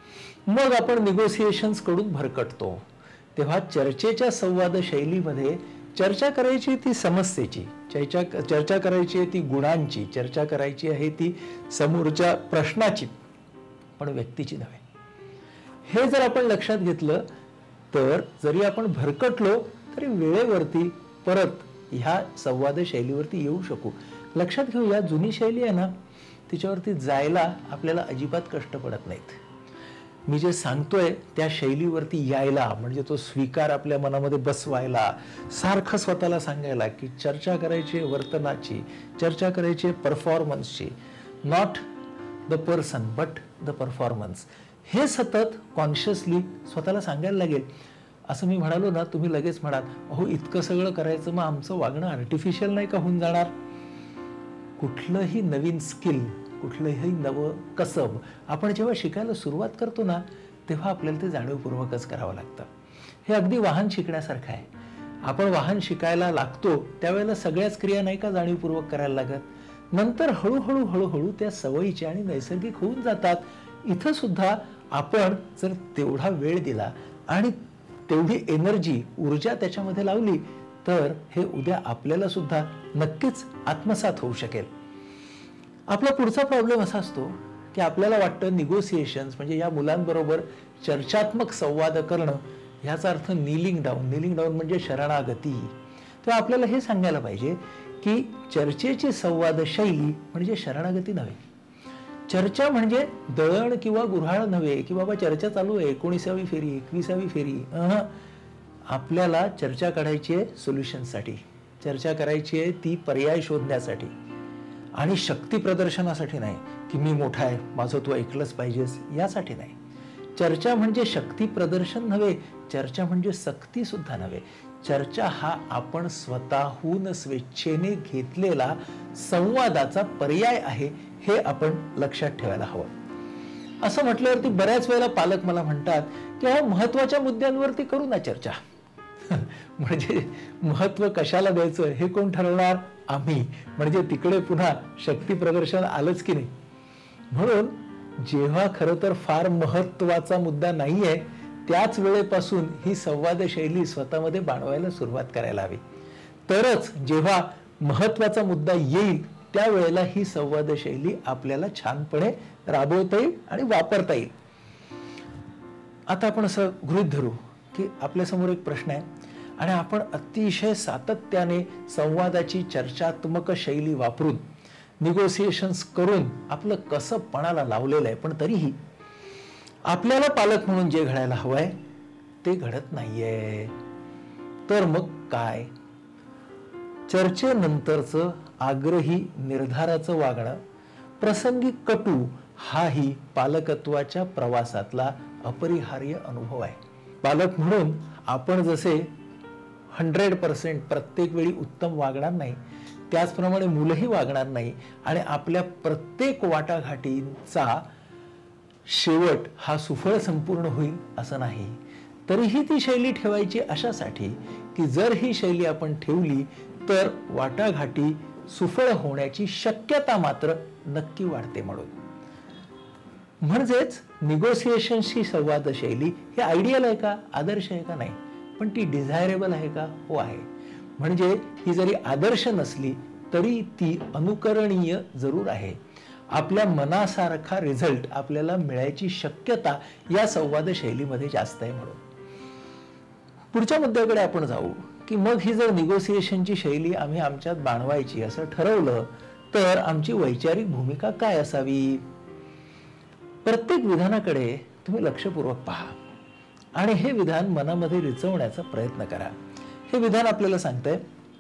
मग आपण निगोसिएशन्स कडून भरकटतो. तेव्हा चर्चेच्या संवाद शैलीमध्ये चर्चा करायची ती समस्येची, चर्चा चर्चा करायची आहे ती गुणांची, चर्चा करायची आहे ती समोरच्या प्रश्नाची, पण व्यक्तीची नव्हे. हे जर आपण लक्षात घेतलं तर जरी आपण भरकटलो तरी वेळेवरती परत ह्या संवाद शैलीवरती येऊ शकू. लक्षात घेऊ, या जुनी शैली आहे ना तिच्यावरती जायला आपल्याला अजिबात कष्ट पडत नाहीत. मी जे सांगतोय त्या शैलीवरती यायला, म्हणजे तो स्वीकार आपल्या मनामध्ये बसवायला, सारखं स्वतःला सांगायला की चर्चा करायची वर्तनाची, चर्चा करायची परफॉर्मन्सची, not the person but the performance, हे सतत कॉन्शियसली स्वतःला सांगायला लागेल. असं मी म्हणालो ना, तुम्ही लगेच म्हणाल अहो इतकं सगळं करायचं मग आमचं वागणं आर्टिफिशियल नाही का होऊन जाणार? कुठलंही नवीन स्किल, कुठलंही नवं कसब आपण जेव्हा शिकायला सुरुवात करतो ना तेव्हा आपल्याला ते जाणीवपूर्वकच करावं लागतं. हे अगदी वाहन शिकण्यासारखं आहे. आपण वाहन शिकायला लागतो त्यावेळेला सगळ्याच क्रिया नाही का जाणीवपूर्वक करायला लागत, नंतर हळूहळू हळूहळू त्या सवयीच्या आणि नैसर्गिक होऊन जातात. इथं सुद्धा आपण जर तेवढा वेळ दिला आणि तेवढी एनर्जी, ऊर्जा त्याच्यामध्ये लावली तर हे उद्या आपल्याला सुद्धा नक्कीच आत्मसात होऊ शकेल. आपला पुढचा प्रॉब्लेम असा असतो की आपल्याला वाटतं निगोसिएशन्स म्हणजे या मुलांबरोबर चर्चात्मक संवाद करणं, ह्याचा अर्थ नीलिंग डाऊन. नीलिंग डाऊन म्हणजे शरणागती. तर आपल्याला हे सांगायला पाहिजे की चर्चेची संवाद शैली म्हणजे शरणागती नव्हे. चर्चा म्हणजे दळण किंवा गुऱ्हाळ नव्हे की बाबा चर्चा चालू आहे, एकोणीसावी फेरी, एकविसावी फेरी. अहं, आपल्याला चर्चा काढायची आहे सोल्युशनसाठी, चर्चा करायची आहे ती पर्याय शोधण्यासाठी आणि शक्ती प्रदर्शनासाठी नाही की मी मोठा आहे माझं तू ऐकलंच पाहिजेस, यासाठी नाही. चर्चा म्हणजे शक्ती प्रदर्शन नव्हे, चर्चा म्हणजे सक्ती सुद्धा नव्हे. चर्चा हा आपण स्वतःहून स्वेच्छेने घेतलेला संवादाचा पर्याय आहे, हे आपण लक्षात ठेवायला हवं. असं म्हटल्यावरती बऱ्याच वेळेला पालक मला म्हणतात की हा महत्वाच्या मुद्द्यांवरती करू ना चर्चा. म्हणजे महत्व कशाला द्यायचं हे कोण ठरवणार? आम्ही. म्हणजे तिकडे पुन्हा शक्ती प्रदर्शन आलंच की नाही. म्हणून जेव्हा खरं तर फार महत्वाचा मुद्दा नाहीये त्याच वेळेपासून ही संवाद शैली स्वतःमध्ये बाणवायला सुरुवात करायला हवी. तरच जेव्हा महत्वाचा मुद्दा येईल त्यावेळेला ही संवाद शैली आपल्याला छानपणे राबवता येईल आणि वापरता येईल. आता आपण असं गृहीत धरू की आपल्यासमोर एक प्रश्न आहे आणि आपण अतिशय सातत्याने संवादाची चर्चात्मक शैली वापरून, निगोसिएशन्स करून आपलं कसं पणाला लावलेलं आहे, पण तरीही आपल्याला पालक म्हणून जे घडायला हवंय ते घडत नाहीये. तर मग काय? चर्चेनंतरचं आग्रही निर्धाराचं वागणं, प्रसंगी कटू, हाही पालकत्वाच्या प्रवासातला अपरिहार्य अनुभव आहे. पालक म्हणून आपण जसे हंड्रेड पर्सेंट प्रत्येक वेळी उत्तम वागणार नाही, त्याचप्रमाणे मुलंही वागणार नाही आणि आपल्या प्रत्येक वाटाघाटींचा शेवट हा सुफळ संपूर्ण होईल असं नाही. तरीही ती शैली ठेवायची अशासाठी की जर ही शैली आपण ठेवली तर वाटाघाटी सुफळ होण्याची शक्यता मात्र नक्की वाढते. म्हणून म्हणजेच निगोसिएशनची संवाद शैली ही आयडियल आहे का, आदर्श आहे का, नाही, पण ती डिझायरेबल आहे का, हो आहे. म्हणजे ही जरी आदर्श नसली तरी ती अनुकरणीय जरूर आहे. आपल्या मनासारखा रिझल्ट आपल्याला मिळायची शक्यता या संवाद शैलीमध्ये जास्त आहे. म्हणून पुढच्या मुद्द्याकडे आपण जाऊ की मग ही जर निगोसिएशनची शैली आम्ही आमच्यात बाणवायची असं ठरवलं तर आमची वैचारिक भूमिका काय असावी. प्रत्येक विधानाकडे तुम्ही लक्षपूर्वक पहा आणि हे विधान मनामध्ये रिचवण्याचा प्रयत्न करा. हे विधान आपल्याला सांगतंय,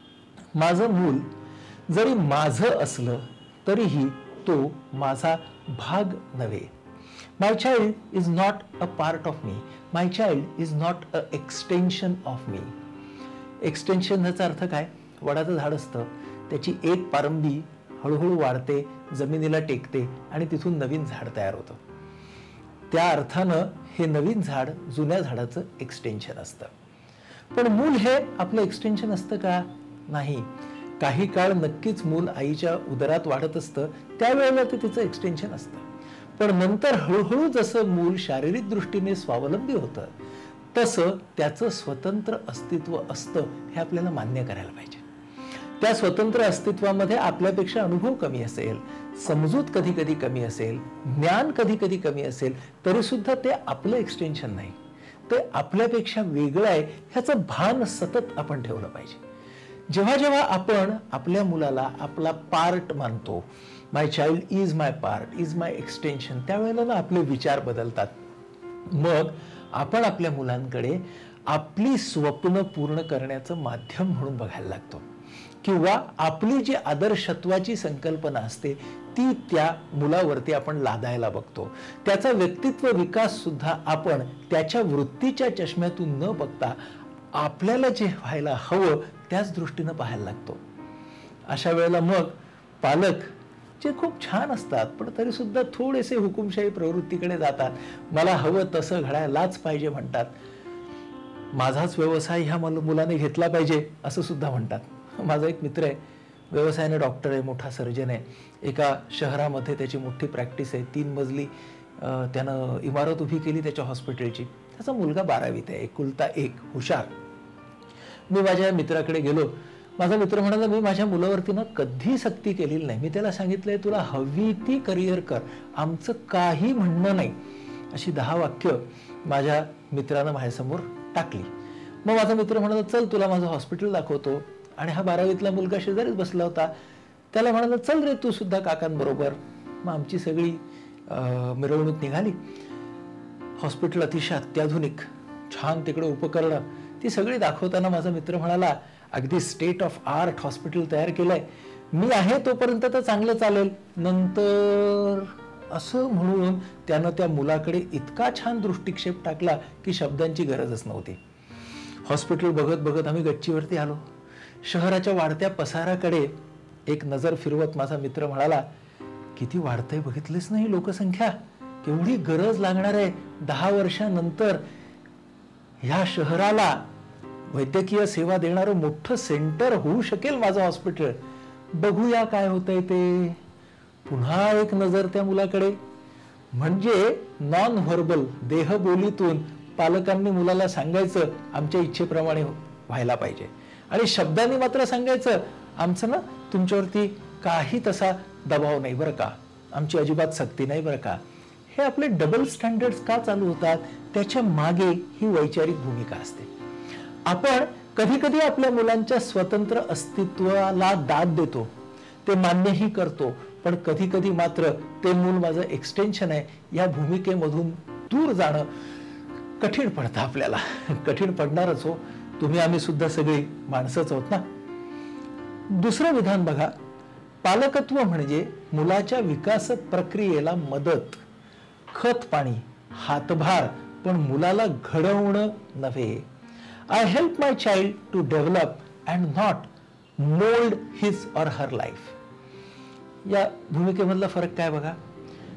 माझं मूल जरी माझं असलं तरीही तो माझा भाग नव्हे. My child is not a part of me. My child is not a extension of me. Extension ह्याचा अर्थ काय? वडाचं झाड असतं, त्याची एक पारंबी हळूहळू वाढते, जमिनीला टेकते आणि तिथून नवीन झाड तयार होतं. त्या अर्थानं हे नवीन झाड जुन्या झाडाचं एक्सटेन्शन असतं. पण मूल हे आपलं एक्सटेन्शन असतं का? नाही. काही काळ नक्कीच मूल आईच्या उदरात वाढत असतं, त्यावेळेला ते तिचं एक्सटेन्शन असतं. पण नंतर हळूहळू जसं मूल शारीरिक दृष्टीने स्वावलंबी होतं तसं त्याचं स्वतंत्र अस्तित्व असतं हे आपल्याला मान्य करायला पाहिजे. त्या स्वतंत्र अस्तित्वामध्ये आपल्यापेक्षा अनुभव कमी असेल, समजूत कधी कधी कमी असेल, ज्ञान कधी कधी कमी असेल, तरी सुद्धा ते आपलं एक्सटेन्शन नाही, ते आपल्यापेक्षा वेगळं आहे ह्याचं भान सतत आपण ठेवलं पाहिजे. जेव्हा जेव्हा आपण आपल्या मुलाला आपला पार्ट मानतो, my child is my part, is my extension, त्यावेळेला ना आपले विचार बदलतात. मग आपण आपल्या मुलांकडे आपली स्वप्न पूर्ण करण्याचं माध्यम म्हणून बघायला लागतो किंवा आपली जी आदर्शत्वाची संकल्पना असते ती त्या मुलावरती आपण लादायला बघतो. त्याचा व्यक्तित्व विकास सुद्धा आपण त्याच्या वृत्तीच्या चष्म्यातून न बघता आपल्याला जे व्हायला हवं त्याच दृष्टीनं पाहायला लागतो. अशा वेळेला मग पालक जे खूप छान असतात पण तरी सुद्धा थोडेसे हुकुमशाही प्रवृत्तीकडे जातात, मला हवं तसं घडायलाच पाहिजे म्हणतात, माझाच व्यवसाय ह्या मुलाने घेतला पाहिजे असं सुद्धा म्हणतात. माझा एक मित्र आहे, व्यवसायाने डॉक्टर आहे, मोठा सर्जन आहे, एका शहरामध्ये त्याची मोठी प्रॅक्टिस आहे, तीन मजली त्यानं इमारत उभी केली त्याच्या हॉस्पिटलची. त्याचा मुलगा बारावीत आहे, एकुलता एक, हुशार. मी माझ्या मित्राकडे गेलो, माझा मित्र म्हणाला मी माझ्या मुलावरती ना कधी सक्ती केलेली नाही, मी त्याला सांगितलंय तुला हवी ती करिअर कर, आमचं काही म्हणणं नाही, अशी दहा वाक्य माझ्या मित्रानं माझ्यासमोर टाकली. मग माझा मित्र म्हणाला चल तुला माझं हॉस्पिटल दाखवतो, आणि हा बारावीतला मुलगा शेजारीच बसला होता, त्याला म्हणाला चल रे तू सुद्धा काकांबरोबर. मग आमची सगळी मिरवणूक निघाली. हॉस्पिटल अतिशय अत्याधुनिक, छान तिकडे उपकरणं, ती सगळी दाखवताना माझा मित्र म्हणाला अगदी स्टेट ऑफ आर्ट हॉस्पिटल तयार केलंय, मी आहे तोपर्यंत तर चांगलं चालेल, नंतर असं म्हणून त्यानं त्या मुलाकडे इतका छान दृष्टिक्षेप टाकला की शब्दांची गरजच नव्हती. हॉस्पिटल बघत बघत आम्ही गच्चीवरती आलो. शहराच्या वाढत्या पसाराकडे एक नजर फिरवत माझा मित्र म्हणाला किती वाढतंय बघितलीस नाही लोकसंख्या, केवढी गरज लागणार आहे दहा वर्षानंतर ह्या शहराला वैद्यकीय सेवा देणारं मोठं सेंटर होऊ शकेल माझं हॉस्पिटल, बघूया काय होतंय ते. पुन्हा एक नजर त्या मुलाकडे. म्हणजे नॉन व्हर्बल देहबोलीतून पालकांनी मुलाला सांगायचं आमच्या इच्छेप्रमाणे व्हायला पाहिजे, आणि शब्दांनी मात्र सांगायचं आमचं ना तुमच्यावरती काही तसा दबाव नाही बरं का, आमची अजिबात सक्ती नाही बरं का. हे आपले डबल स्टँडर्ड्स का चालू होतात, त्याच्या मागे ही वैचारिक भूमिका असते. आपण कधी कधी आपल्या मुलांच्या स्वतंत्र अस्तित्वाला दाद देतो, ते मान्यही करतो, पण कधी कधी मात्र ते मूल माझं एक्सटेन्शन आहे या भूमिकेमधून दूर जाणं कठीण पडतं आपल्याला. कठीण पडणारच हो, तुम्ही आम्ही सुद्धा सगळी माणसंच आहोत ना. दुसरं विधान बघा, पालकत्व म्हणजे मुलाच्या विकास प्रक्रियेला मदत, खत पाणी, हातभार, पण मुलाला घडवणं नव्हे. I help my child to develop and not mould his or her life. या भूमिकेमधला फरक काय बघा.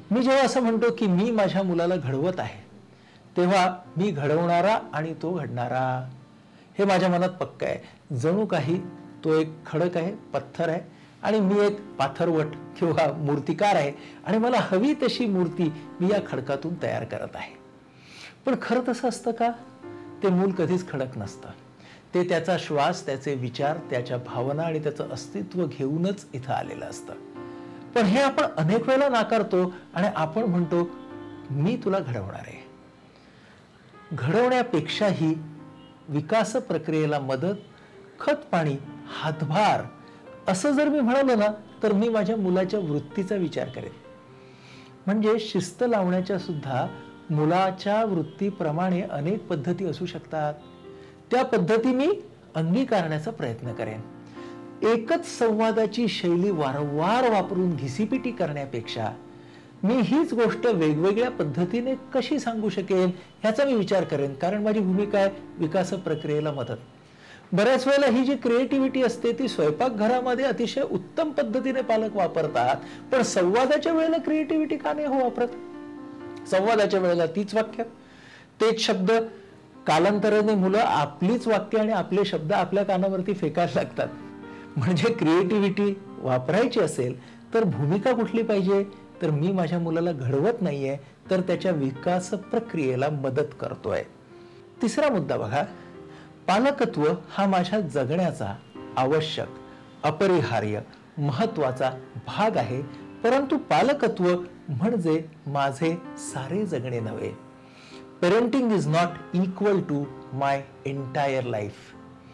मी जेव्हा असं म्हणतो की मी माझ्या मुलाला घडवत आहे, तेव्हा मी घडवणारा आणि तो घडणारा हे माझ्या मनात पक्क आहे. जणू काही तो एक खडक आहे, पत्थर आहे आणि मी एक पाथरवट किंवा मूर्तिकार आहे आणि मला हवी तशी मूर्ती मी या खडकातून तयार करत आहे. पण खरं तसं असतं का? ते मूल कधीच खडक नसतं. ते त्याचा श्वास, त्याचे विचार, त्याच्या भावना आणि त्याचं अस्तित्व घेऊनच इथं आलेलं असतं. पण हे आपण अनेक वेळेला नाकारतो आणि आपण म्हणतो मी तुला घडवणार आहे. घडवण्यापेक्षाही विकास प्रक्रियेला मदत, खत पाणी, हातभार असं जर मी म्हणालो ना, तर मी माझ्या मुलाच्या वृत्तीचा विचार करेन. म्हणजे शिस्त लावण्याच्या सुद्धा मुलाच्या वृत्तीप्रमाणे अनेक पद्धती असू शकतात. त्या पद्धती मी अंगीकारण्याचा प्रयत्न करेन. एकच संवादाची शैली वारंवार वापरून घिसीपिटी करण्यापेक्षा मी हीच गोष्ट वेगवेगळ्या पद्धतीने कशी सांगू शकेन ह्याचा मी विचार करेन. कारण माझी भूमिका आहे विकास प्रक्रियेला मदत. बऱ्याच वेळेला ही जी क्रिएटिव्हिटी असते ती स्वयंपाकघरामध्ये अतिशय उत्तम पद्धतीने पालक वापरतात, पण संवादाच्या वेळेला क्रिएटिव्हिटी का नाही हो वापरत? संवादाच्या वेळेला तीच वाक्य, तेच शब्द, कालांतराने मुलं आपलीच वाक्य आणि आपले शब्द आपल्या कानावरती फेकायला लागतात. म्हणजे क्रिएटिव्हिटी वापरायची असेल तर भूमिका कुठली पाहिजे? तर मी माझ्या मुलाला घडवत नाहीये, तर त्याच्या विकास प्रक्रियेला मदत करतोय. तिसरा मुद्दा बघा, पालकत्व हा माझ्या जगण्याचा आवश्यक, अपरिहार्य, महत्वाचा भाग आहे. परंतु पालकत्व म्हणजे माझे सारे जगणे नव्हे. Parenting is not equal to my entire life.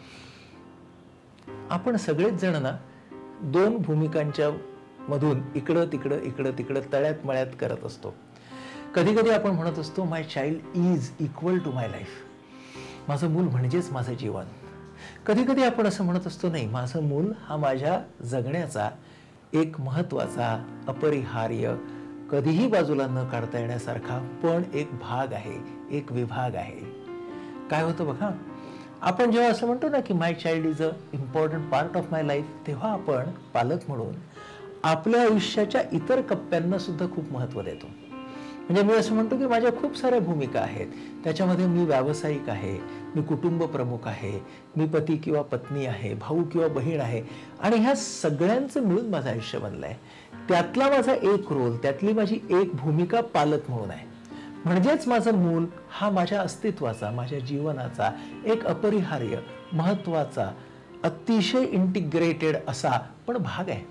आपण सगळेच जण ना दोन भूमिकांच्या मधून इकडं तिकडं इकडं तिकडं तळ्यात मळ्यात करत असतो. कधी कधी आपण म्हणत असतो my child is equal to my life. माझं मूल म्हणजेच माझं जीवन. कधी कधी आपण असं म्हणत असतो नाही, माझं मूल हा माझ्या जगण्याचा एक महत्वाचा, अपरिहार्य, कधीही बाजूला न काढता येण्यासारखा पण एक भाग आहे, एक विभाग आहे. काय होतं बघा, आपण जेव्हा असं म्हणतो ना की my child is a important part of my life, तेव्हा आपण पालक म्हणून आपल्या आयुष्याच्या इतर कप्प्यांना सुद्धा खूप महत्त्व देतो. म्हणजे मी असं म्हणतो की माझ्या खूप साऱ्या भूमिका आहेत. त्याच्यामध्ये मी व्यावसायिक आहे, मी कुटुंब प्रमुख आहे, मी पती किंवा पत्नी आहे, भाऊ किंवा बहीण आहे आणि ह्या सगळ्यांचं मिळून माझं आयुष्य बनलं आहे. त्यातला माझा एक रोल, त्यातली माझी एक भूमिका पालक म्हणून आहे. म्हणजेच माझं मूल हा माझ्या अस्तित्वाचा, माझ्या जीवनाचा एक अपरिहार्य, महत्त्वाचा, अतिशय इंटिग्रेटेड असा पण भाग आहे.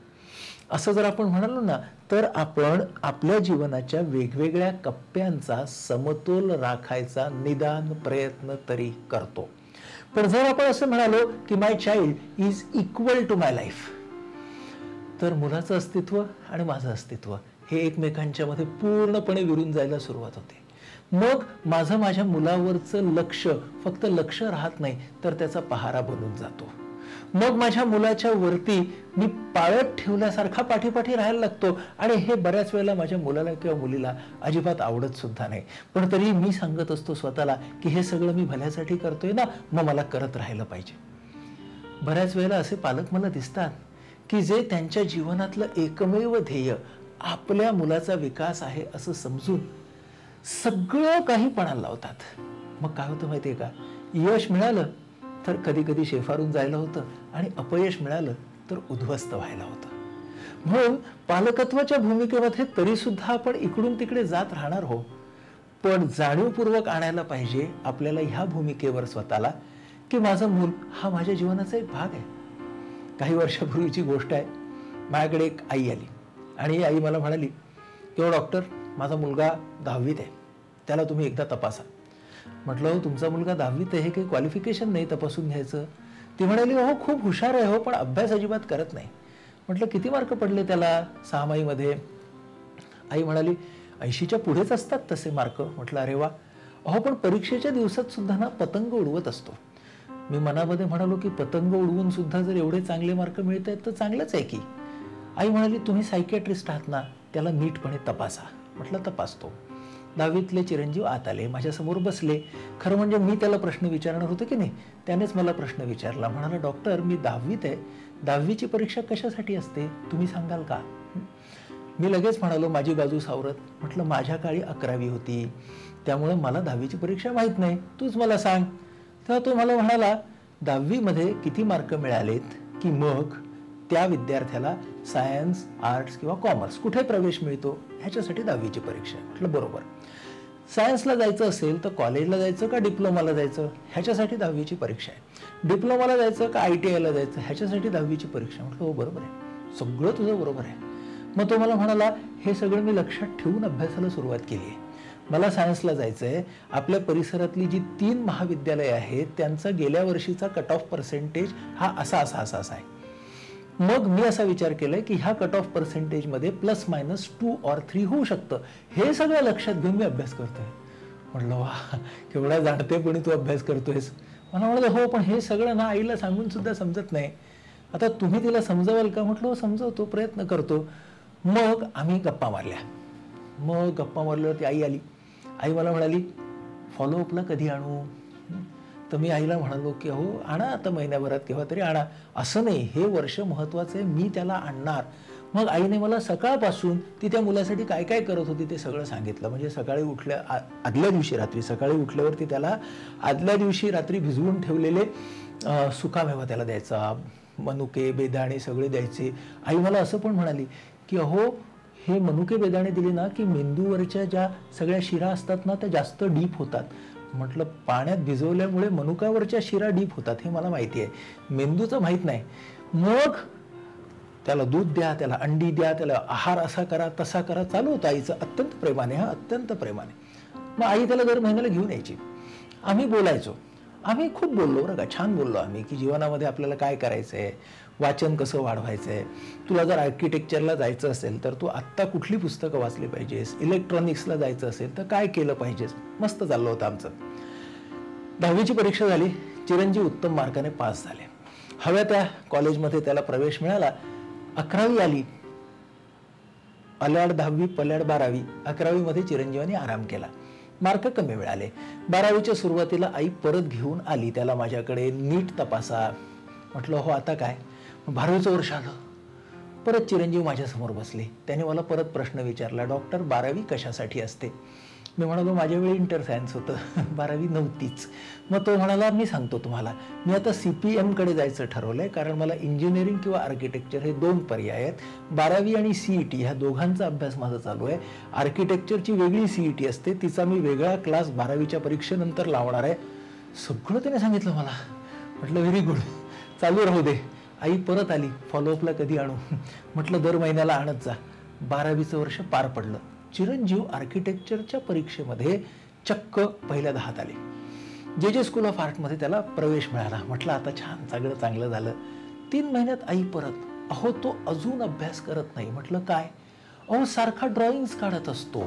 असं जर आपण म्हणालो ना, तर आपण आपल्या जीवनाच्या वेगवेगळ्या कप्प्यांचा समतोल राखायचा निदान प्रयत्न तरी करतो. पण जर आपण असं म्हणालो की my child is equal to my life, तर मुलाचं अस्तित्व आणि माझं अस्तित्व हे एकमेकांच्या मध्ये पूर्णपणे विरून जायला सुरुवात होते. मग माझं माझ्या मुलावरचं लक्ष फक्त लक्ष राहत नाही, तर त्याचा पहारा बनून जातो. मग माझ्या मुलाच्या वरती मी पाळत ठेवल्यासारखा पाठीपाठी राहायला लागतो आणि हे बऱ्याच वेळेला माझ्या मुलाला किंवा मुलीला अजिबात आवडत सुद्धा नाही. पण तरी मी सांगत असतो स्वतःला की हे सगळं मी भल्यासाठी करतोय ना, मग मला करत राहिलं पाहिजे. बऱ्याच वेळेला असे पालक मला दिसतात की जे त्यांच्या जीवनातलं एकमेव ध्येय आपल्या मुलाचा विकास आहे असं समजून सगळं काही पणाला लावतात. मग काय होतं माहितीये का, यश मिळालं तर कधी कधी शेफारून जायला होतं आणि अपयश मिळालं तर उद्ध्वस्त व्हायला होतं. म्हणून पालकत्वाच्या भूमिकेमध्ये तरी सुद्धा आपण इकडून तिकडे जात राहणार हो, पण जाणीवपूर्वक आणायला पाहिजे आपल्याला ह्या भूमिकेवर स्वतःला की माझं मूल हा माझ्या जीवनाचा एक भाग आहे. काही वर्षापूर्वीची गोष्ट आहे, माझ्याकडे एक आई आली आणि आई मला म्हणाली की हो डॉक्टर, माझा मुलगा दहावीत आहे, त्याला तुम्ही एकदा तपासा. म्हटलं हो तुमचा मुलगा दहावीत आहे, हे काही क्वालिफिकेशन नाही तपासून घ्यायचं. ती म्हणाली हो खूप हुशार आहे हो, पण अभ्यास अजिबात करत नाही. म्हटलं किती मार्क पडले त्याला सहामाहीमध्ये? आई म्हणाली ऐंशीच्या पुढेच असतात तसे मार्क. म्हटलं अरे वा. अहो पण परीक्षेच्या दिवसात सुद्धा ना पतंग उडवत असतो. मी मनामध्ये म्हणालो की पतंग उडवून सुद्धा जर एवढे चांगले मार्क मिळत आहेत तर चांगलंच आहे की. आई म्हणाली तुम्ही सायकियाट्रिस्ट आहात ना, त्याला नीटपणे तपासा. म्हटलं तपासतो. दहावीतले चिरंजीव आत आले, माझ्यासमोर बसले. खरं म्हणजे मी त्याला प्रश्न विचारणार होतो की नाही, त्यानेच मला प्रश्न विचारला. म्हणाला डॉक्टर मी दहावीत आहे, दहावीची परीक्षा कशासाठी असते तुम्ही सांगाल का? मी लगेच म्हणालो माझी बाजू सावरत, म्हटलं माझ्या काळी अकरावी होती, त्यामुळे मला दहावीची परीक्षा माहीत नाही, तूच मला सांग. तेव्हा तो मला म्हणाला दहावीमध्ये किती मार्क मिळालेत की मग त्या विद्यार्थ्याला सायन्स, आर्ट्स किंवा कॉमर्स कुठे प्रवेश मिळतो ह्याच्यासाठी दहावीची परीक्षा. म्हटलं बरोबर. सायन्सला जायचं असेल तर कॉलेजला जायचं का डिप्लोमाला जायचं ह्याच्यासाठी दहावीची परीक्षा आहे. डिप्लोमाला जायचं का आय टी आयला जायचं ह्याच्यासाठी दहावीची परीक्षा. म्हटलं हो बरोबर आहे, सगळं तुझं बरोबर आहे. मग तो मला म्हणाला हे सगळं मी लक्षात ठेवून अभ्यासाला सुरुवात केली आहे. मला सायन्सला जायचं आहे. आपल्या परिसरातली जी तीन महाविद्यालय आहेत त्यांचा गेल्या वर्षीचा कट ऑफ पर्सेंटेज हा असा असा असा असा आहे. मग मी असा विचार केलाय की ह्या कट ऑफ पर्सेंटेजमध्ये plus minus two or three होऊ शकतं. हे सगळं लक्षात घेऊन मी अभ्यास करतोय. म्हटलं वा केवढा जाणतेपणी तू अभ्यास करतोयस. मला म्हणाल हो पण हे सगळं ना आईला सांगून सुद्धा समजत नाही. आता तुम्ही तिला समजवाल का. म्हटलं हो समजवतो, प्रयत्न करतो. मग आम्ही गप्पा मारल्या. मग गप्पा मारल्यावरती आई आली. आई मला म्हणाली फॉलोअपला कधी आणू. तर मी आईला म्हणालो की हो आणा आता महिन्याभरात केव्हा तरी आणा. असं नाही, हे वर्ष महत्त्वाचं आहे, मी त्याला आणणार. मग आईने मला सकाळपासून ती त्या मुलासाठी काय काय करत होती ते सगळं सांगितलं. म्हणजे सकाळी उठल्या आदल्या दिवशी रात्री सकाळी उठल्यावरती त्याला आदल्या दिवशी रात्री भिजवून ठेवलेले सुकामेवा त्याला द्यायचा, मनुके बेदाणे सगळे द्यायचे. आई मला असं पण म्हणाली की अहो हे मनुके बेदाणे दिले ना की मेंदूवरच्या ज्या सगळ्या शिरा असतात ना त्या जास्त डीप होतात. म्हटलं पाण्यात भिजवल्यामुळे मनुकावरच्या शिरा डीप होतात हे मला माहिती आहे, मेंदूचं माहीत नाही. मग त्याला दूध द्या, त्याला अंडी द्या, त्याला आहार असा करा तसा करा चालू होतं आईचं अत्यंत प्रेमाने. हा अत्यंत प्रेमाने. मग आई त्याला दर महिन्याला घेऊन यायची. आम्ही बोलायचो, आम्ही खूप बोललो बरं का, छान बोललो आम्ही की जीवनामध्ये आपल्याला काय करायचं आहे, वाचन कसं वाढवायचं आहे, तुला जर आर्किटेक्चरला जायचं असेल तर तू आत्ता कुठली पुस्तकं वाचली पाहिजेस, इलेक्ट्रॉनिक्सला जायचं असेल तर काय केलं पाहिजेस. मस्त चाललं होतं आमचं. दहावीची परीक्षा झाली. चिरंजीव उत्तम मार्काने पास झाले. हव्या त्या कॉलेजमध्ये त्याला प्रवेश मिळाला. अकरावी आली. अल्याड दहावी पल्याड बारावी. अकरावीमध्ये चिरंजीवानी आराम केला, मार्क कमी मिळाले. बारावीच्या सुरुवातीला आई परत घेऊन आली त्याला माझ्याकडे, नीट तपासा. म्हटलं हो आता काय. बारावीचं वर्ष आलं. परत चिरंजीव माझ्यासमोर बसले. त्याने मला परत प्रश्न विचारला, डॉक्टर बारावी कशासाठी असते. मी म्हणालो माझ्या वेळी इंटर सायन्स होतं, बारावी नव्हतीच. मग तो म्हणाला मी सांगतो तुम्हाला, मी आता सी पी एमकडे जायचं ठरवलंय कारण मला इंजिनिअरिंग किंवा आर्किटेक्चर हे दोन पर्याय आहेत. बारावी आणि सी ई टी ह्या दोघांचा अभ्यास माझा चालू आहे. आर्किटेक्चरची वेगळी सी ई टी असते, तिचा मी वेगळा क्लास बारावीच्या परीक्षेनंतर लावणार आहे. सगळं त्याने सांगितलं मला. म्हटलं व्हेरी गुड, चालू राहू दे. आई परत आली, फॉलोअपला कधी आणू. म्हटलं दर महिन्याला आणत जा. बारावीचं वर्ष पार पडलं. चिरंजीव आर्किटेक्चरच्या परीक्षेमध्ये चक्क पहिल्या दहात आले. जे जे स्कूल ऑफ आर्टमध्ये त्याला प्रवेश मिळाला. म्हटलं आता छान, सगळं चांगलं झालं. तीन महिन्यात आई परत, अहो तो अजून अभ्यास करत नाही. म्हटलं काय. अहो सारखा ड्रॉइंग्स काढत असतो.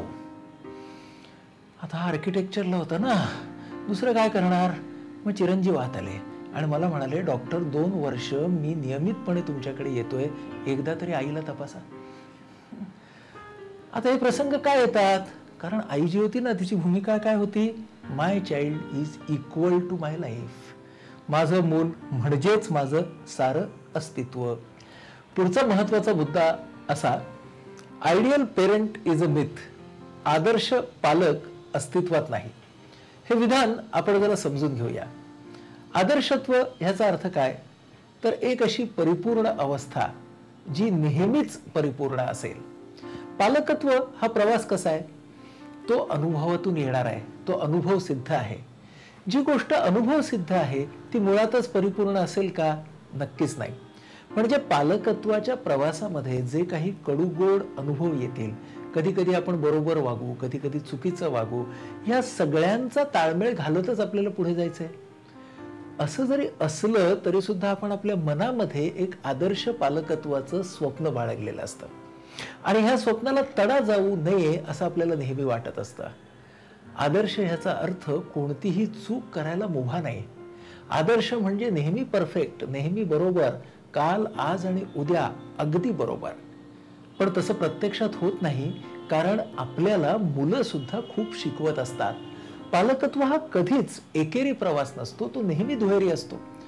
आता आर्किटेक्चरला होतं ना, दुसरं काय करणार. मग चिरंजीव आत आले आणि मला म्हणाले डॉक्टर दोन वर्ष मी नियमितपणे तुमच्याकडे येतोय, एकदा तरी आईला तपासा. आता हे प्रसंग काय येतात, कारण आई जी होती ना तिची भूमिका काय होती, my child is equal to my life. माझं मूल म्हणजेच माझं सारं अस्तित्व. पुढचा महत्वाचा मुद्दा असा, ideal parent is a myth. आदर्श पालक अस्तित्वात नाही. हे विधान आपण जरा समजून घेऊया. आदर्शत्व ह्याचा अर्थ काय, तर एक अशी परिपूर्ण अवस्था जी नेहमीच परिपूर्ण असेल. पालकत्व हा प्रवास कसा आहे, तो अनुभवातून येणार आहे, तो अनुभव सिद्ध आहे. जी गोष्ट अनुभव सिद्ध आहे ती मुळातच परिपूर्ण असेल का, नक्कीच नाही. म्हणजे पालकत्वाच्या प्रवासामध्ये जे काही कडूगोड अनुभव येतील, कधी कधी आपण बरोबर वागू, कधी कधी चुकीचं वागू, या सगळ्यांचा ताळमेळ घालतच आपल्याला पुढे जायचंय. असं जरी असलं तरी सुद्धा आपण आपल्या मनामध्ये एक आदर्श पालकत्वाचं स्वप्न बाळगलेलं असतं आणि ह्या स्वप्नाला तडा जाऊ नये असं आपल्याला नेहमी वाटत असतं. आदर्श ह्याचा अर्थ कोणतीही चूक करायला मुभा नाही. आदर्श म्हणजे नेहमी परफेक्ट, नेहमी बरोबर, काल आज आणि उद्या अगदी बरोबर. पण तसं प्रत्यक्षात होत नाही, कारण आपल्याला मुलं सुद्धा खूप शिकवत असतात. पालकत्व हा कधीच एकेरी प्रवास नसतो, तो नेहमी दुहेरी असतो.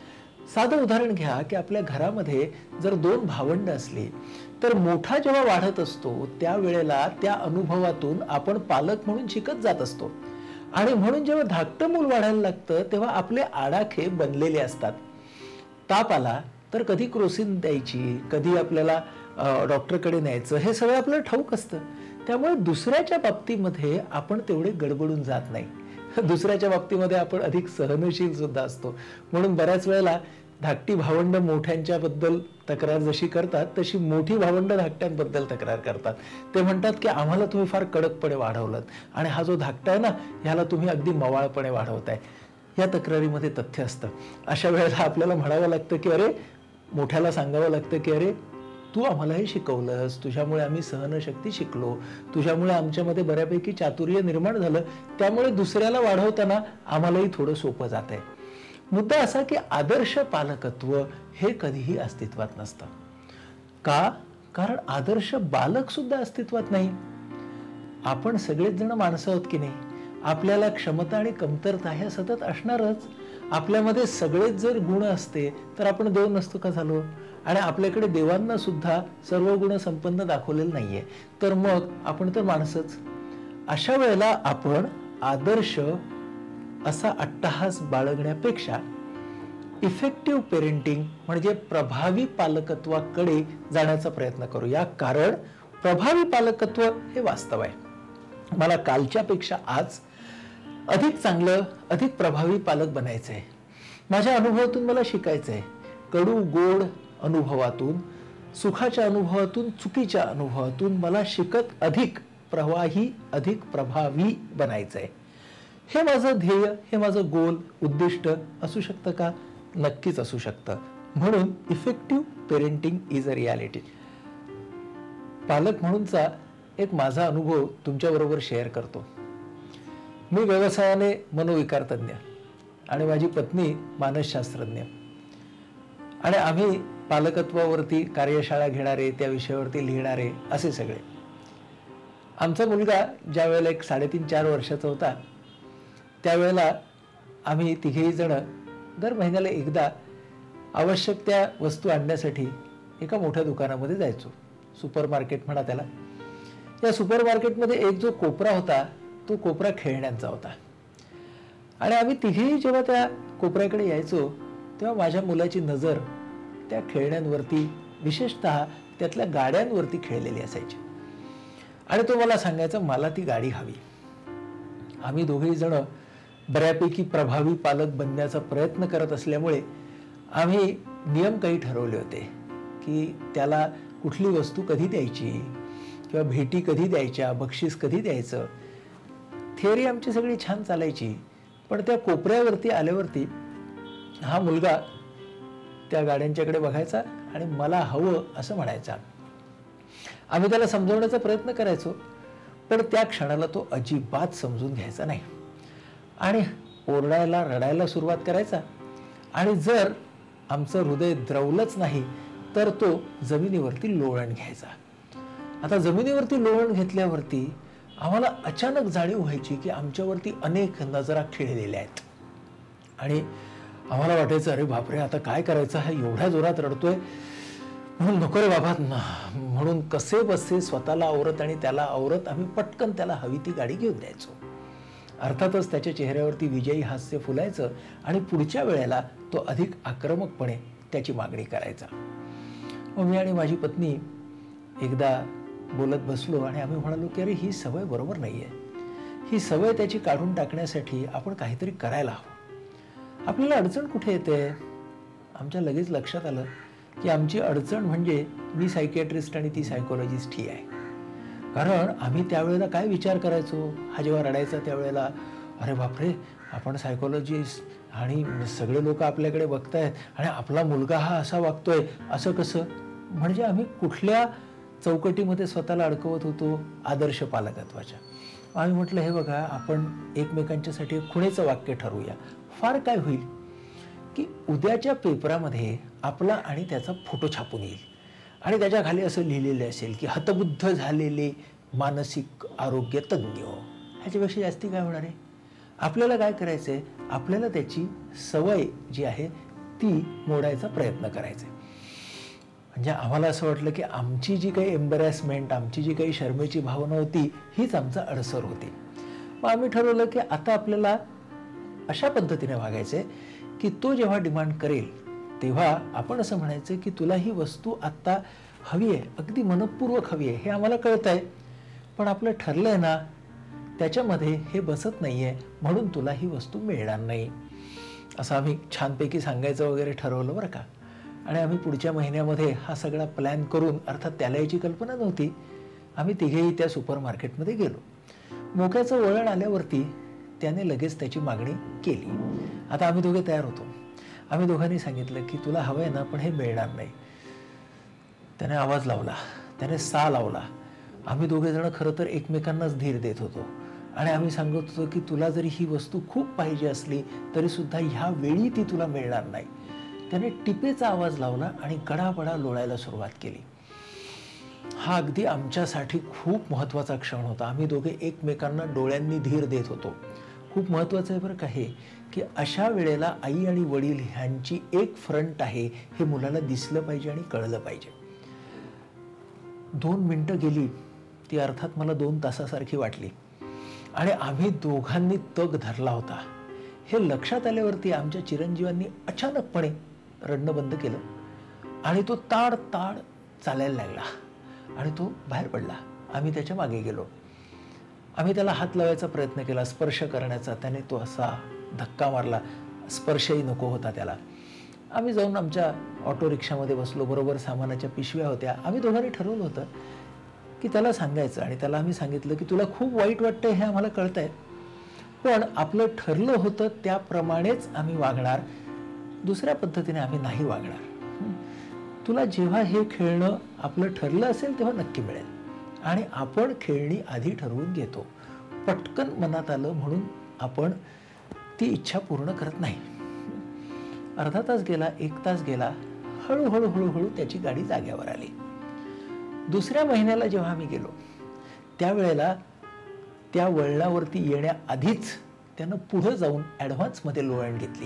साधं उदाहरण घ्या की आपल्या घरामध्ये जर दोन भावंड असली तर मोठा जेव्हा वाढत असतो त्यावेळेला त्या अनुभवातून आपण पालक म्हणून शिकत जात असतो आणि म्हणून जेव्हा धाकटं मूल वाढायला लागतं तेव्हा आपले आडाखे बनलेले असतात. ताप आला तर कधी क्रोसिन द्यायची, कधी आपल्याला डॉक्टरकडे न्यायचं, हे सगळं आपल्याला ठाऊक असतं. त्यामुळे दुसऱ्याच्या बाबतीमध्ये आपण तेवढे गडबडून जात नाही. दुसऱ्याच्या बाबतीमध्ये आपण अधिक सहनशील सुद्धा असतो. म्हणून बऱ्याच वेळेला धाकटी भावंड मोठ्यांच्या बद्दल तक्रार जशी करतात तशी मोठी भावंड धाकट्यांबद्दल तक्रार करतात. ते म्हणतात की आम्हाला तुम्ही फार कडकपणे वाढवलं आणि हा जो धाकटा आहे ना ह्याला तुम्ही अगदी मवाळपणे वाढवताय. या तक्रारीमध्ये तथ्य असतं. अशा वेळेला आपल्याला म्हणावं लागतं की अरे, मोठ्याला सांगावं लागतं की अरे तू आम्हाला हे शिकवलंस, तुझ्यामुळे आम्ही सहनशक्ती शिकलो, तुझ्यामुळे आमच्यामध्ये बऱ्यापैकी चातुर्य निर्माण झालं, त्यामुळे दुसऱ्याला वाढवताना आम्हालाही थोडं सोपं जात आहे. मुद्दा असा की आदर्श पालकत्व हे कधीही अस्तित्वात नसतं. का? कारण आदर्श बालक सुद्धा अस्तित्वात नाही. आपण सगळेच जण माणसं आहोत की नाही, आपल्याला क्षमता आणि कमतरता ह्या सतत असणारच. आपल्यामध्ये सगळेच जर गुण असते तर आपण देव नसतो का झालो? आणि आपल्याकडे देवांना सुद्धा सर्व गुण संपन्न दाखवलेलं नाहीये, तर मग आपण तर माणसंच. अशा वेळेला आपण आदर्श असा अट्टहास बाळगण्यापेक्षा इफेक्टिव्ह पेरेंटिंग म्हणजे प्रभावी पालकत्वाकडे जाण्याचा प्रयत्न करूया. कारण प्रभावी पालकत्व हे वास्तव आहे. मला कालच्यापेक्षा आज अधिक चांगलं, अधिक प्रभावी पालक बनायचं आहे. माझ्या अनुभवातून मला शिकायचं आहे. कडू गोड अनुभवातून, सुखाच्या अनुभवातून, चुकीच्या अनुभवातून मला शिकत अधिक प्रवाही, अधिक प्रभावी बनायचं आहे. हे माझं ध्येय, हे माझं गोल, उद्दिष्ट असू शकतं का? नक्कीच असू शकतं. म्हणून effective parenting is a reality. पालक म्हणूनचा एक माझा अनुभव तुमच्याबरोबर शेअर करतो. मी व्यवसायाने मनोविकार तज्ञ आणि माझी पत्नी मानसशास्त्रज्ञ आणि आम्ही पालकत्वावरती कार्यशाळा घेणारे, त्या विषयावरती लिहिणारे असे सगळे. आमचा मुलगा ज्या वेळेला एक साडेतीन चार वर्षाचा होता त्यावेळेला आम्ही तिघेही जण दर महिन्याला एकदा आवश्यक त्या वस्तू आणण्यासाठी एका मोठ्या दुकानामध्ये जायचो. सुपर मार्केट म्हणा त्याला. या सुपर मार्केटमध्ये एक जो कोपरा होता तो कोपरा खेळण्यांचा होता आणि आम्ही तिघेही जेव्हा त्या कोपऱ्याकडे यायचो तेव्हा माझ्या मुलाची नजर त्या खेळण्यांवरती, विशेषतः त्यातल्या गाड्यांवरती खेळलेली असायची आणि तो मला सांगायचा मला ती गाडी हवी. आम्ही दोघेही जण बऱ्यापैकी प्रभावी पालक बनण्याचा प्रयत्न करत असल्यामुळे आम्ही नियम काही ठरवले होते की त्याला कुठली वस्तू कधी द्यायची किंवा भेटी कधी द्यायच्या, बक्षीस कधी द्यायचं. थिअरी आमची सगळी छान चालायची, पण त्या कोपऱ्यावरती आल्यावरती हा मुलगा त्या गाड्यांच्याकडे बघायचा आणि मला हवं असं म्हणायचा. आम्ही त्याला समजवण्याचा प्रयत्न करायचो, पण त्या क्षणाला तो अजिबात समजून घ्यायचा नाही आणि ओरडायला, रडायला सुरुवात करायचा. आणि जर आमचं हृदय द्रवलंच नाही तर तो जमिनीवरती लोळण घ्यायचा. आता जमिनीवरती लोळण घेतल्यावरती आम्हाला अचानक जाणीव व्हायची की आमच्यावरती अनेक नजरा खिळलेल्या आहेत आणि आम्हाला वाटायचं अरे बापरे, आता काय करायचं, हा एवढ्या जोरात रडतोय. म्हणून नको रे बाबा, म्हणून कसे बसे स्वतःला आवरत आणि त्याला आवरत आम्ही पटकन त्याला हवी ती गाडी घेऊन द्यायचो. अर्थातच त्याच्या चेहऱ्यावरती विजयी हास्य फुलायचं आणि पुढच्या वेळेला तो अधिक आक्रमकपणे त्याची मागणी करायचा. मग मी आणि माझी पत्नी एकदा बोलत बसलो आणि आम्ही म्हणालो की अरे ही सवय बरोबर नाहीये. ही सवय त्याची काढून टाकण्यासाठी आपण काहीतरी करायला हवं. आपल्याला अडचण कुठे येते? आमच्या लगेच लक्षात आलं की आमची अडचण म्हणजे मी सायकियाट्रिस्ट आणि ती सायकोलॉजिस्ट ही आहे. कारण आम्ही त्यावेळेला काय विचार करायचो, हा जेव्हा रडायचा त्यावेळेला अरे बापरे, आपण सायकोलॉजिस्ट आणि सगळे लोक आपल्याकडे बघतायत आणि आपला मुलगा हा असा वागतोय, असं कसं? म्हणजे आम्ही कुठल्या चौकटीमध्ये स्वतःला अडकवत होतो? आदर्श पालकत्वाच्या. आम्ही म्हटलं हे बघा, आपण एकमेकांच्यासाठी एक खुणेचं वाक्य ठरवूया. फार काय होईल की उद्याच्या पेपरामध्ये आपला आणि त्याचा फोटो छापून येईल आणि त्याच्या खाली असं लिहिलेलं असेल की हतबुद्ध झालेले मानसिक आरोग्य तज्ञ. ह्याच्यापेक्षा जास्ती काय होणार आहे? आपल्याला काय करायचं आहे, आपल्याला त्याची सवय जी आहे ती मोडायचा प्रयत्न करायचे. म्हणजे आम्हाला असं वाटलं की आमची जी काही एम्बॅरेसमेंट, आमची जी काही शरमेची भावना होती, हीच आमचा अडसर होती. मग आम्ही ठरवलं की आता आपल्याला अशा पद्धतीने वागायचे की तो जेव्हा डिमांड करेल तेव्हा आपण असं म्हणायचं की तुला ही वस्तू आत्ता हवी आहे, अगदी मनपूर्वक हवी आहे, हे आम्हाला कळत आहे, पण आपलं ठरलंय ना त्याच्यामध्ये हे बसत नाहीये, म्हणून तुला ही वस्तू मिळणार नाही, असं आम्ही छानपैकी सांगायचं वगैरे ठरवलं बरं का. आणि आम्ही पुढच्या महिन्यामध्ये हा सगळा प्लॅन करून, अर्थात त्याला याची कल्पना नव्हती, आम्ही तिघेही त्या सुपर मार्केटमध्ये गेलो. मोक्याचं वळण आल्यावरती त्याने लगेच त्याची मागणी केली. आता आम्ही दोघे तयार होतो. आम्ही दोघांनी सांगितलं की तुला हवं आहे ना, पण हे मिळणार नाही. त्याने आवाज लावला, त्याने सा लावला. आम्ही दोघे जण खरं तर एकमेकांनाच धीर देत होतो आणि आम्ही सांगत होतो की तुला जरी ही वस्तू खूप पाहिजे असली तरी सुद्धा ह्या वेळी ती तुला मिळणार नाही. त्याने टिपेचा आवाज लावला आणि गडाबडा लोळायला सुरुवात केली. हा अगदी आमच्यासाठी खूप महत्त्वाचा क्षण होता. आम्ही दोघे एकमेकांना डोळ्यांनी धीर देत होतो. खूप महत्त्वाचं आहे बरं का हे, की अशा वेळेला आई आणि वडील ह्यांची एक फ्रंट आहे हे मुलाला दिसलं पाहिजे आणि कळलं पाहिजे. दोन मिनिटं गेली ती अर्थात मला दोन तासासारखी वाटली आणि आम्ही दोघांनी तग धरला होता. हे लक्षात आल्यावरती आमच्या चिरंजीवांनी अचानकपणे रडणं बंद केलं आणि तो ताड ताड चालायला लागला आणि तो बाहेर पडला. आम्ही त्याच्या मागे गेलो. आम्ही त्याला हात लावायचा प्रयत्न केला, स्पर्श करण्याचा. त्याने तो असा धक्का मारला, स्पर्शही नको होता त्याला. आम्ही जाऊन आमच्या ऑटो रिक्षामध्ये बसलो. बरोबर सामानाच्या पिशव्या होत्या. आम्ही दोघांनी ठरवलं होतं की त्याला सांगायचं आणि त्याला आम्ही सांगितलं की तुला खूप वाईट वाटतंय हे आम्हाला कळतंय, पण आपलं ठरलं होतं त्याप्रमाणेच आम्ही वागणार, दुसऱ्या पद्धतीने आम्ही नाही वागणार. तुला जेव्हा हे खेळणं आपलं ठरलं असेल तेव्हा नक्की मिळेल आणि आपण खेळणी आधी ठरवून घेतो. पटकन मनात आलं म्हणून आपण ती इच्छा पूर्ण करत नाही. अर्धा तास गेला, एक तास गेला, हळूहळू हळूहळू त्याची गाडी जाग्यावर आली. दुसऱ्या महिन्याला जेव्हा आम्ही गेलो त्यावेळेला त्या वळणावरती येण्याआधीच त्यानं पुढं जाऊन ॲडव्हान्समध्ये लोळण घेतली.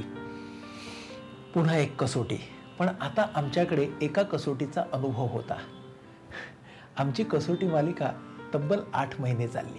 पुन्हा एक कसोटी. पण आता आमच्याकडे एका कसोटीचा अनुभव होता. आमची कसोटी मालिका तब्बल आठ महिने चालली.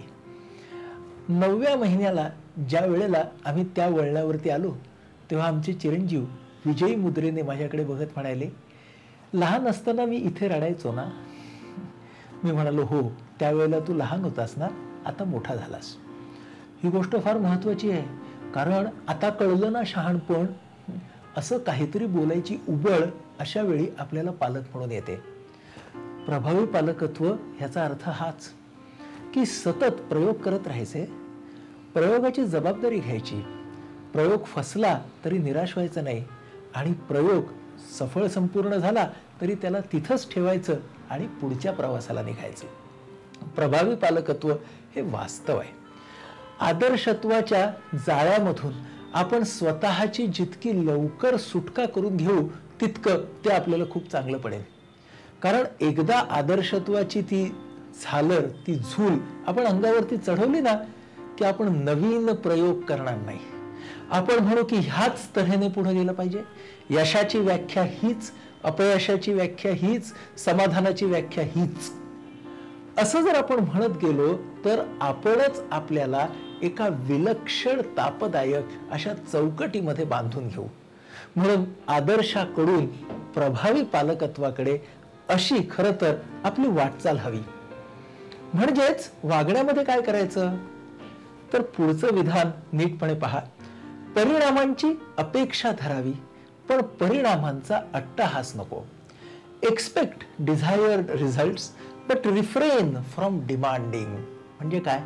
नवव्या महिन्याला ज्या वेळेला आम्ही त्या वळणावरती आलो तेव्हा आमचे चिरंजीव विजयी मुद्रेने माझ्याकडे बघत म्हणाले, लहान असताना मी इथे रडायचो ना? मी म्हणालो, हो, त्यावेळेला तू लहान होतास ना, आता मोठा झालास. ही गोष्ट फार महत्त्वाची आहे, कारण आता कळलं ना शहाणपण, असं काहीतरी बोलायची उबळ अशा वेळी आपल्याला पालक म्हणून येते. प्रभावी पालकत्व ह्याचा अर्थ हाच की सतत प्रयोग करत राहायचे, प्रयोगाची जबाबदारी घ्यायची, प्रयोग फसला तरी निराश व्हायचं नाही आणि प्रयोग सफळ संपूर्ण झाला तरी त्याला तिथंच ठेवायचं आणि पुढच्या प्रवासाला निघायचं. प्रभावी पालकत्व हे वास्तव आहे. आदर्शत्वाच्या जाळ्यामधून आपण स्वतःची जितकी लवकर सुटका करून घेऊ तितकं ते आपल्याला खूप चांगलं पडेल. कारण एकदा आदर्शत्वाची ती झालर, ती झूल आपण अंगावरती चढवली ना की आपण नवीन प्रयोग करणार नाही. आपण म्हणू की ह्याच तऱ्हेने पुढे गेलं पाहिजे. यशाची व्याख्या हीच, अपयशाची व्याख्या हीच, समाधानाची व्याख्या हीच, असं जर आपण म्हणत गेलो तर आपणच आपल्याला एका विलक्षण तापदायक अशा चौकटीमध्ये बांधून घेऊ. म्हणून आदर्शाकडून प्रभावी पालकत्वाकडे अशी खरं तर आपली वाटचाल हवी. म्हणजेच वागण्यामध्ये काय करायचं तर पुढचं विधान नीटपणे पहा. परिणामांची अपेक्षा धरावी पण परिणामांचा अट्टहास नको. Expect desired results but refrain from demanding. म्हणजे काय?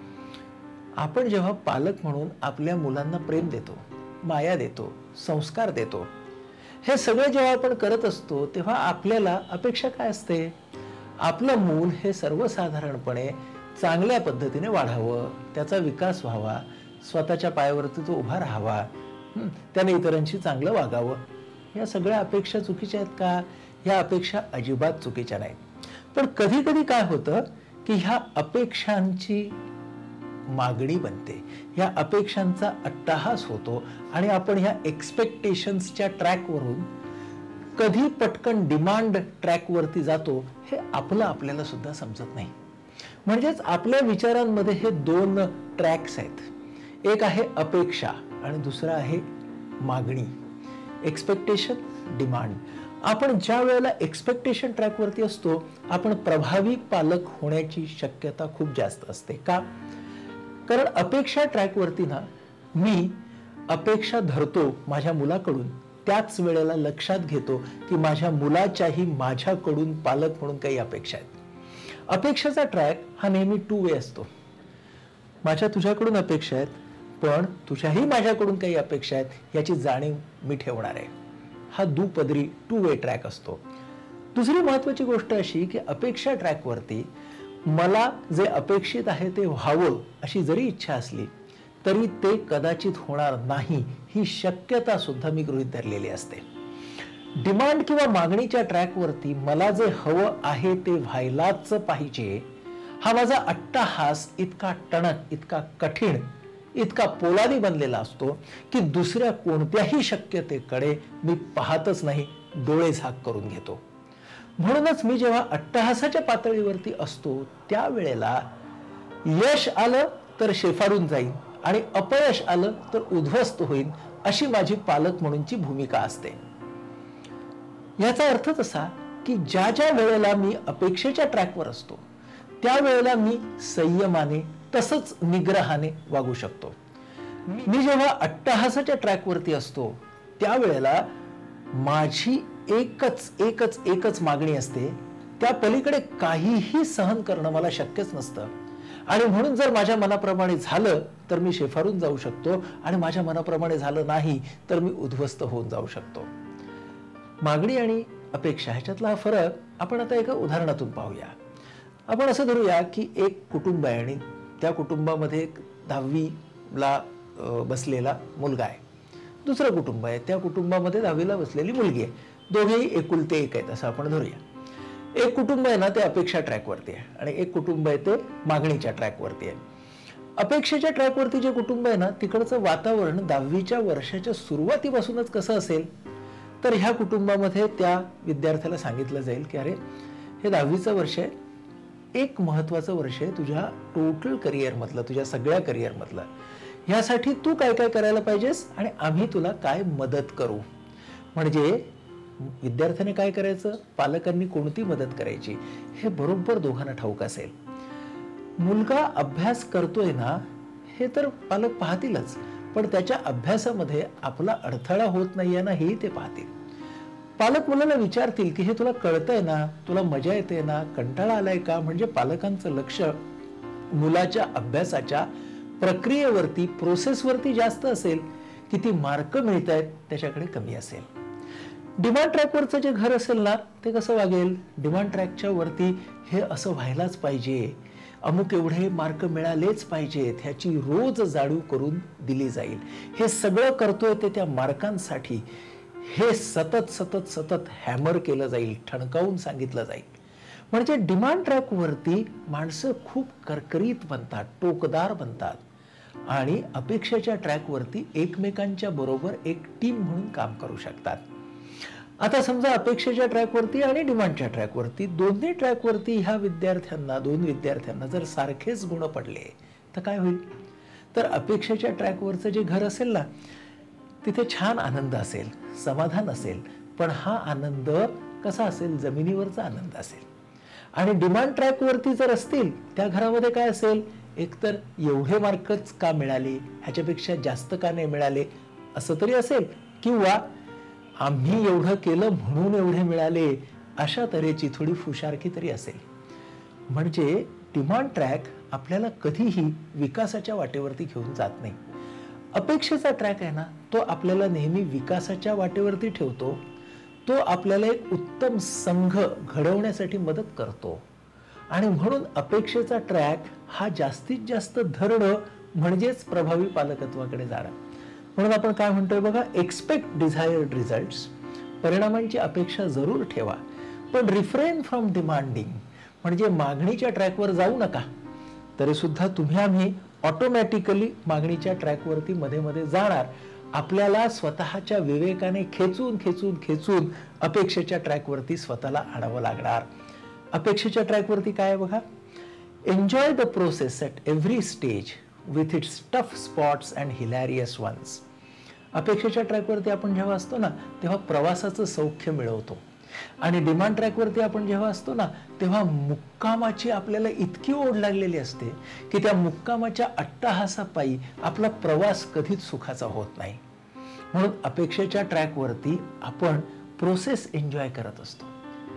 आपण जेव्हा पालक म्हणून आपल्या मुलांना प्रेम देतो, माया देतो, संस्कार देतो, हे सगळं जेव्हा आपण करत असतो तेव्हा आपल्याला अपेक्षा काय असते? आपलं मूल हे सर्वसाधारणपणे चांगल्या पद्धतीने वाढावं, त्याचा विकास व्हावा, स्वतःच्या पायावरती तो उभा राहावा, त्याने इतरांशी चांगलं वागावं. या सगळ्या अपेक्षा चुकीच्या आहेत का? ह्या अपेक्षा अजिबात चुकीच्या नाहीत. पण कधी कधी काय होतं की ह्या अपेक्षांची मागणी बनते, ह्या अपेक्षांचा अट्टाहास होतो आणि आपण ह्या एक्सपेक्टेशन्सच्या ट्रॅकवरून कधी पटकन डिमांड ट्रॅकवरती जातो हे आपलं आपल्याला सुद्धा समजत नाही. म्हणजेच आपल्या विचारांमध्ये हे दोन ट्रॅक्स आहेत, एक आहे अपेक्षा आणि दुसरा आहे मागणी. Expectation, demand. आपण ज्या वेळेला एक्सपेक्टेशन ट्रॅकवरती असतो आपण प्रभावी पालक होण्याची शक्यता खूप जास्त असते. का? कारण अपेक्षा ट्रॅकवरती ना मी अपेक्षा धरतो माझ्या मुलाकडून, त्याच वेळेला लक्षात घेतो की माझ्या मुलाच्याही माझ्याकडून पालक म्हणून काही अपेक्षा आहेत. अपेक्षेचा ट्रॅक हा नेहमी टू वे असतो. माझ्या तुझ्याकडून अपेक्षा आहेत, पण तुझ्याही माझ्याकडून काही अपेक्षा आहेत याची जाणीव मी ठेवणार आहे. हा दुपदरी टू वे ट्रॅक असतो. दुसरी महत्वाची गोष्ट अशी की अपेक्षा ट्रॅकवरती मला जे अपेक्षित आहे ते व्हावं अशी जरी इच्छा असली तरी ते कदाचित होणार नाही ही शक्यता सुद्धा मी गृहीत धरलेली असते. डिमांड किंवा मागणीच्या ट्रॅकवरती मला जे हवं आहे ते व्हायलाच पाहिजे हा माझा अट्टाहास इतका टणक, इतका कठीण, इतका पोलादी बनलेला असतो की दुसऱ्या कोणत्याही शक्यतेकडे मी पाहतच नाही, डोळे झाक करून घेतो. म्हणूनच मी जेव्हा अट्टहासाच्या पातळीवरती असतो त्यावेळेला यश आलं तर शेफारून जाईन आणि अपयश आलं तर उद्ध्वस्त होईन अशी माझी पालक म्हणूनची भूमिका असते. याचा अर्थच असा की ज्या ज्या वेळेला मी अपेक्षेच्या ट्रॅकवर असतो त्यावेळेला मी संयमाने तसंच निग्रहाने वागू शकतो. मी जेव्हा अट्टहासाच्या ट्रॅकवरती असतो त्यावेळेला माझी एकच एकच एकच मागणी असते, त्या पलीकडे काहीही सहन करणं मला शक्यच नसतं. आणि म्हणून जर माझ्या मनाप्रमाणे झालं तर मी शेफारून जाऊ शकतो आणि माझ्या मनाप्रमाणे झालं नाही तर मी उद्ध्वस्त होऊन जाऊ शकतो. मागणी आणि अपेक्षा ह्याच्यातला हा फरक आपण आता एका उदाहरणातून पाहूया. आपण असं धरूया की एक कुटुंब आहे आणि त्या कुटुंबामध्ये एक दहावीला बसलेला मुलगा आहे. दुसरं कुटुंब आहे, त्या कुटुंबामध्ये दहावीला बसलेली मुलगी आहे. दोघेही एकुलते एक आहेत असं आपण धरूया. एक कुटुंब आहे ना ते अपेक्षा ट्रॅकवरती आहे आणि एक कुटुंब आहे ते मागणीच्या ट्रॅकवरती आहे. अपेक्षेच्या ट्रॅकवरती जे कुटुंब आहे ना तिकडचं वातावरण दहावीच्या वर्षाच्या सुरुवातीपासूनच कसं असेल तर ह्या कुटुंबामध्ये त्या विद्यार्थ्याला सांगितलं जाईल की अरे हे दहावीचं वर्ष आहे, एक महत्वाचं वर्ष आहे तुझ्या टोटल करिअरमधलं, तुझ्या सगळ्या करिअरमधलं. ह्यासाठी तू काय काय करायला पाहिजेस आणि आम्ही तुला काय मदत करू. म्हणजे विद्यार्थ्याने काय करायचं, पालकांनी कोणती मदत करायची हे बरोबर दोघांना ठाऊक असेल. मुलगा अभ्यास करतोय ना हे तर पालक पाहतीलच, पण त्याच्या अभ्यासामध्ये आपला अडथळा होत नाहीये ना हेही ते पाहतील. पालक मुलाला विचारतील की हे तुला कळतंय ना, तुला मजा येते ना, कंटाळा आलाय का. म्हणजे पालकांचं लक्ष मुलाच्या अभ्यासाच्या प्रक्रियेवरती, प्रोसेसवरती जास्त असेल, किती मार्क मिळत आहेत त्याच्याकडे कमी असेल. डिमांड ट्रॅकवरचं जे घर असेल ना ते कसं वागेल, डिमांड ट्रॅकच्या वरती हे असं व्हायलाच पाहिजे, अमुक एवढे मार्क मिळालेच पाहिजेत, ह्याची रोज जाणीव करून दिली जाईल. हे सगळं करतोय ते त्या मार्कांसाठी, हे सतत सतत सतत हॅमर केलं जाईल, ठणकावून सांगितलं जाईल. म्हणजे डिमांड ट्रॅकवरती माणसं खूप करकरीत बनतात, टोकदार बनतात आणि अपेक्षेच्या ट्रॅकवरती एकमेकांच्या बरोबर एक टीम म्हणून काम करू शकतात. आता समजा अपेक्षेच्या ट्रॅकवरती आणि डिमांडच्या ट्रॅकवरती दोन्ही ट्रॅकवरती ह्या विद्यार्थ्यांना, दोन विद्यार्थ्यांना जर सारखेच गुण पडले तर काय होईल. तर अपेक्षेच्या ट्रॅकवरचं जे घर असेल ना तिथे छान आनंद असेल, समाधान असेल, पण हा आनंद कसा असेल, जमिनीवरचा आनंद असेल. आणि डिमांड ट्रॅकवरती जर असतील त्या घरामध्ये काय असेल, एकतर एवढे मार्कच का मिळाले, ह्याच्यापेक्षा जास्त का नाही मिळाले असं तरी असेल, किंवा आम्ही एवढं केलं म्हणून एवढे मिळाले अशा तऱ्हेची थोडी फुशारकी तरी असेल. म्हणजे डिमांड ट्रॅक आपल्याला कधीही विकासाच्या वाटेवरती घेऊन जात नाही. अपेक्षेचा ट्रॅक आहे ना तो आपल्याला नेहमी विकासाच्या वाटेवरती ठेवतो. तो आपल्याला एक उत्तम संघ घडवण्यासाठी मदत करतो आणि म्हणून अपेक्षेचा ट्रॅक हा जास्तीत जास्त धरणं म्हणजेच प्रभावी पालकत्वाकडे जाणं. म्हणून आपण काय म्हणतोय बघा, एक्सपेक्ट डिझायर्ड रिझल्ट्स, परिणामांची अपेक्षा जरूर ठेवा पण रिफ्रेन फ्रॉम डिमांडिंग, म्हणजे मागणीच्या ट्रॅकवर जाऊ नका. तरी सुद्धा तुम्ही आम्ही ऑटोमॅटिकली मागणीच्या ट्रॅकवरती मध्ये मध्ये जाणार. आपल्याला स्वतःच्या विवेकाने खेचून खेचून खेचून अपेक्षेच्या ट्रॅकवरती स्वतःला आणावं लागणार. अपेक्षेच्या ट्रॅकवरती काय आहे बघा, enjoy the process at every stage with its tough spots and hilarious ones. अपेक्षेच्या ट्रॅकवरती आपण जेव्हा असतो ना तेव्हा प्रवासाचं सौख्य मिळवतो, आणि डिमांड ट्रॅकवरती आपण जेव्हा असतो ना तेव्हा मुक्कामाची आपल्याला इतकी ओढ लागलेली असते की त्या मुक्कामाच्या अट्टाहासापायी आपला प्रवास कधीच सुखाचा होत नाही. म्हणून अपेक्षेच्या ट्रॅकवरती आपण प्रोसेस एन्जॉय करत असतो.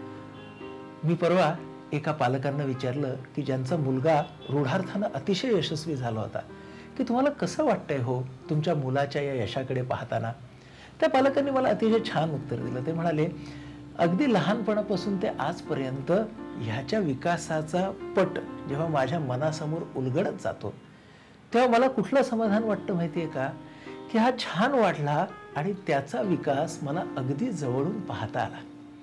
मी परवा एका पालकांना विचारलं की ज्यांचा मुलगा रूढार्थानं अतिशय यशस्वी झाला होता, की तुम्हाला कसं वाटतंय हो तुमच्या मुलाच्या या यशाकडे पाहताना. त्या पालकांनी मला अतिशय छान उत्तर दिलं. ते म्हणाले, अगदी लहानपणापासून ते आजपर्यंत ह्याच्या विकासाचा पट जेव्हा माझ्या मनासमोर उलगडत जातो तेव्हा मला कुठलं समाधान वाटतं माहिती आहे का, की हा छान वाढला आणि त्याचा विकास मला अगदी जवळून पाहता आला.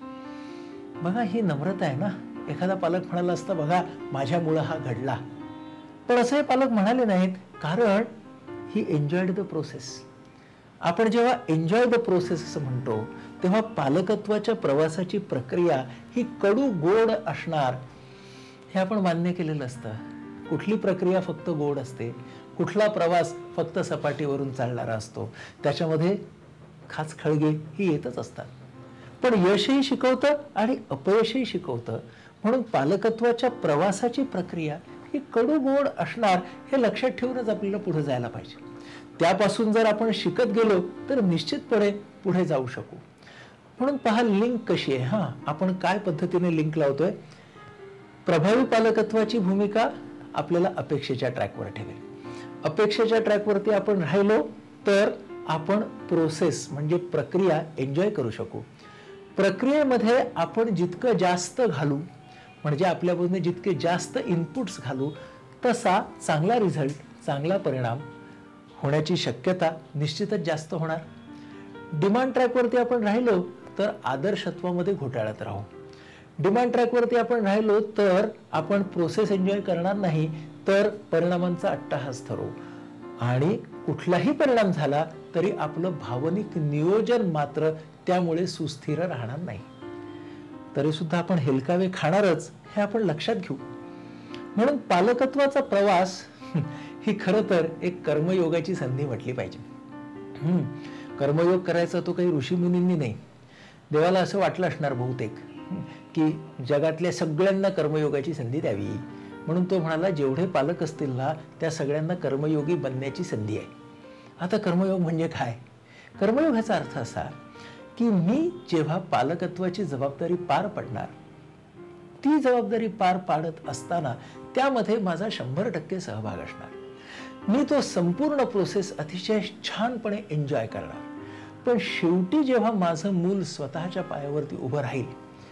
बघा ही नम्रता आहे ना. एखादा पालक म्हणाला असता बघा माझ्यामुळं हा घडला, पण असं हे पालक म्हणाले नाहीत, कारण ही एन्जॉयड द प्रोसेस. आपण जेव्हा एन्जॉय द प्रोसेस असं म्हणतो तेव्हा पालकत्वाच्या प्रवासाची प्रक्रिया ही कडू गोड असणार हे आपण मान्य केलेलं असतं. कुठली प्रक्रिया फक्त गोड असते, कुठला प्रवास फक्त सपाटीवरून चालणारा असतो, त्याच्यामध्ये खाच खळगे ही येतच असतात. पण यशही शिकवतं आणि अपयशही शिकवतं. म्हणून पालकत्वाच्या प्रवासाची प्रक्रिया ही कडू गोड असणार हे लक्षात ठेवूनच आपल्याला पुढे जायला पाहिजे. त्यापासून जर आपण शिकत गेलो तर निश्चितपणे पुढे जाऊ शकू. म्हणून पहा लिंक कशी आहे. हा आपण काय पद्धतीने लिंक लावतोय. प्रभावी पालकत्वाची भूमिका आपल्याला अपेक्षेच्या ट्रॅकवर ठेवेल. अपेक्षेच्या ट्रॅकवरती आपण राहिलो तर आपण प्रोसेस म्हणजे प्रक्रिया एन्जॉय करू शकू. प्रक्रियेमध्ये आपण जितकं जास्त घालू म्हणजे आपल्या बाजूने जितके जास्त इनपुट्स घालू तसा चांगला रिझल्ट, चांगला परिणाम होण्याची शक्यता निश्चितच जास्त होणार. डिमांड ट्रॅकवरती आपण राहिलो तर आदर्शत्वामध्ये घोटाळत राहू. डिमांड ट्रॅकवरती आपण राहिलो तर आपण प्रोसेस एन्जॉय करणार नाही, तर परिणामांचा अट्टाहास ठरवू. आणि कुठलाही परिणाम झाला तरी आपलं भावनिक नियोजन मात्र त्यामुळे सुस्थिर राहणार नाही. तरी सुद्धा आपण हेलकावे खाणारच हे आपण लक्षात घेऊ. म्हणून पालकत्वाचा प्रवास ही खरं तर एक कर्मयोगाची संधी म्हटली पाहिजे. कर्मयोग करायचा तो काही ऋषीमुनींनी नाही. देवाला असं वाटलं असणार बहुतेक की जगातल्या सगळ्यांना कर्मयोगाची संधी द्यावी, म्हणून तो म्हणाला जेवढे पालक असतील ना त्या सगळ्यांना कर्मयोगी बनण्याची संधी आहे. आता कर्मयोग म्हणजे काय? कर्मयोग ह्याचा अर्थ असा की मी जेव्हा पालकत्वाची जबाबदारी पार पडणार, ती जबाबदारी पार पाडत असताना त्यामध्ये माझा शंभर टक्के सहभाग असणार. मी तो संपूर्ण प्रोसेस अतिशय छानपणे एन्जॉय करणार. पण शेवटी जेव्हा माझं मूल स्वतःच्या पायावरती उभं राहील,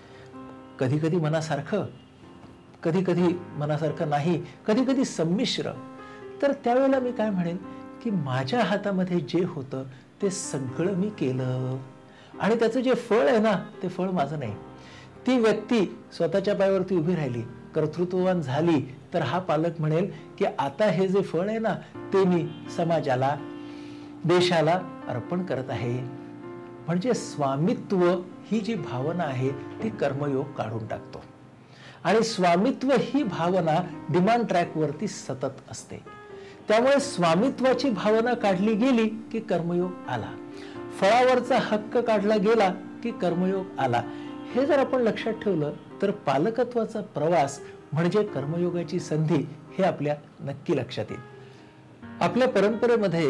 कधी कधी मनासारखं, कधी कधी मनासारखं नाही, कधी कधी संमिश्र, तर त्यावेळेला मी काय म्हणेन की माझ्या हातामध्ये जे होतं ते सगळं मी केलं आणि त्याचं जे फळ आहे ना ते फळ माझं नाही. ती व्यक्ती स्वतःच्या पायावरती उभी राहिली, कर्तृत्ववान झाली, तर हा पालक म्हणेल की आता हे जे फळ आहे ना ते मी समाजाला, देशाला अर्पण करत आहे. म्हणजे स्वामित्व ही जी भावना आहे ती कर्मयोग काढून टाकतो. आणि स्वामित्व ही भावना डिमांड ट्रॅकवरती सतत असते. त्यामुळे स्वामित्वाची भावना काढली गेली की कर्मयोग आला, फळावरचा हक्क काढला गेला की कर्मयोग आला. हे जर आपण लक्षात ठेवलं तर पालकत्वाचा प्रवास म्हणजे कर्मयोगाची संधी हे आपल्या नक्की लक्षात येईल. आपल्या परंपरेमध्ये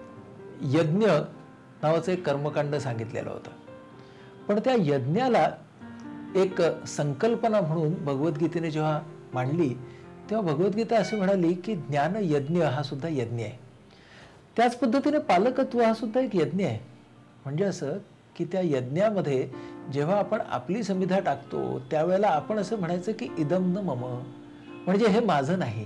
यज्ञ नावाचं एक कर्मकांड सांगितलेलं होतं. पण त्या यज्ञाला एक संकल्पना म्हणून भगवद्गीतेने जेव्हा मांडली तेव्हा भगवद्गीता असे म्हणाली की ज्ञान यज्ञ हा सुद्धा यज्ञ आहे. त्याच पद्धतीने पालकत्व हा सुद्धा एक यज्ञ आहे. म्हणजे असं की त्या यज्ञामध्ये जेव्हा आपण आपली समिधा टाकतो त्यावेळेला आपण असं म्हणायचं की इदम न मम, म्हणजे हे माझं नाही.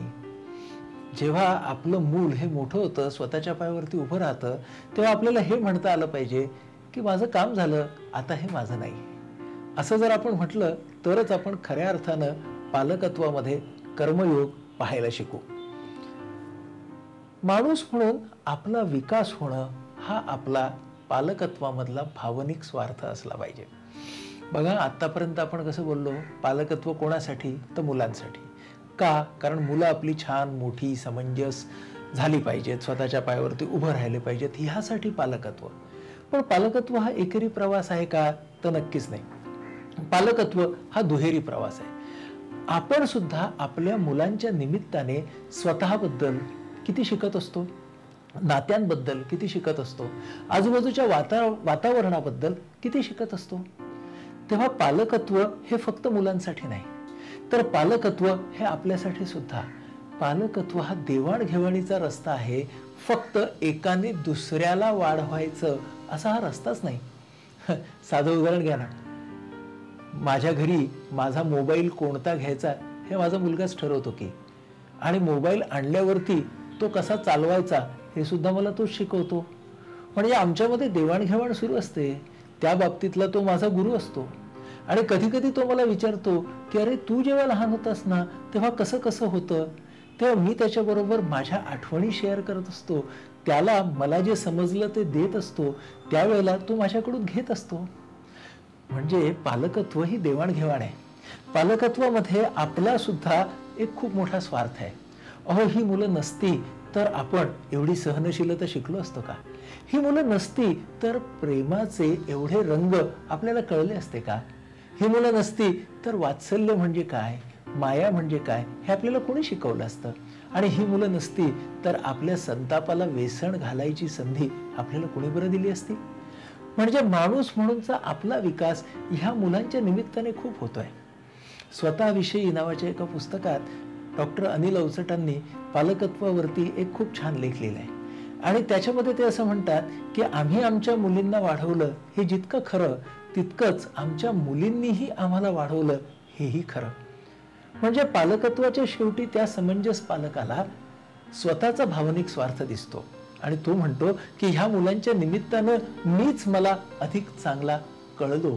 जेव्हा आपलं मूल हे मोठं होतं, स्वतःच्या पायावरती उभं राहतं, तेव्हा आपल्याला हे म्हणता आलं पाहिजे की माझं काम झालं, आता हे माझं नाही. असं जर आपण म्हटलं तरच आपण खऱ्या अर्थानं पालकत्वामध्ये कर्मयोग पाहायला शिकू. माणूस म्हणून आपला विकास होणं हा आपला पालकत्वामधला भावनिक स्वार्थ असला पाहिजे. बघा, आतापर्यंत आपण कसं बोललो, पालकत्व कोणासाठी? तर मुलांसाठी. का? कारण मुलं आपली छान मोठी समंजस झाली पाहिजेत, स्वतःच्या पायावरती उभं राहिले पाहिजेत, ह्यासाठी पालकत्व. पण पालकत्व हा एकेरी प्रवास आहे का? तर नक्कीच नाही. पालकत्व हा दुहेरी प्रवास आहे. आपण सुद्धा आपल्या मुलांच्या निमित्ताने स्वतःबद्दल किती शिकत असतो, नात्यांबद्दल किती शिकत असतो, आजूबाजूच्या वाता वातावरणाबद्दल किती शिकत असतो. तेव्हा पालकत्व हे फक्त मुलांसाठी नाही, तर पालकत्व हे आपल्यासाठी सुद्धा. पालकत्व हा देवाणघेवाणीचा रस्ता आहे, फक्त एकाने दुसऱ्याला वाढवायचं असा हा रस्ताच नाही. साधं उदाहरण घ्या ना, माझ्या घरी माझा मोबाईल कोणता घ्यायचा हे माझा मुलगाच ठरवतो की, आणि मोबाईल आणल्यावरती तो कसा चालवायचा हे सुद्धा मला तोच शिकवतो. म्हणजे आमच्यामध्ये देवाणघेवाण सुरू असते. त्या बाबतीतला तो माझा गुरु असतो. आणि कधी कधी तो मला विचारतो की अरे, तू जेव्हा लहान होतास ना तेव्हा कसं कसं होतं, तेव्हा मी त्याच्याबरोबर माझ्या आठवणी शेअर करत असतो. त्याला मला जे समजलं ते देत असतो. त्यावेळेला तो माझ्याकडून घेत असतो. म्हणजे पालकत्व ही देवाणघेवाण आहे. पालकत्वामध्ये आपला सुद्धा एक खूप मोठा स्वार्थ आहे. अहो, ही मुलं नसती तर आपण एवढी सहनशीलता शिकलो असतो का? ही मुलं नसती तर प्रेमाचे एवढे रंग आपल्याला कळले असते का? ही मुलं नसती तर वात्सल्य म्हणजे काय, माया म्हणजे काय हे आपल्याला कोणी शिकवलं असतं? आणि ही मुलं नसती तर आपल्या संतापाला वेसण घालायची संधी आपल्याला कोणी बरं दिली असती? म्हणजे माणूस म्हणूनचा आपला विकास ह्या मुलांच्या निमित्ताने खूप होतोय. स्वतःविषयी नावाच्या एका पुस्तकात डॉक्टर अनिल अवचटांनी पालकत्वावरती एक खूप छान लेख लिहिलाय. आणि त्याच्यामध्ये ते असं म्हणतात की आम्ही आमच्या मुलींना वाढवलं हे जितकं खरं, तितकंच आमच्या मुलींनीही आम्हाला वाढवलं हेही खरं. म्हणजे पालकत्वाच्या शेवटी त्या समंजस पालकाला स्वतःचा भावनिक स्वार्थ दिसतो आणि तो म्हणतो की ह्या मुलांच्या निमित्तानं मीच मला अधिक चांगला कळलो.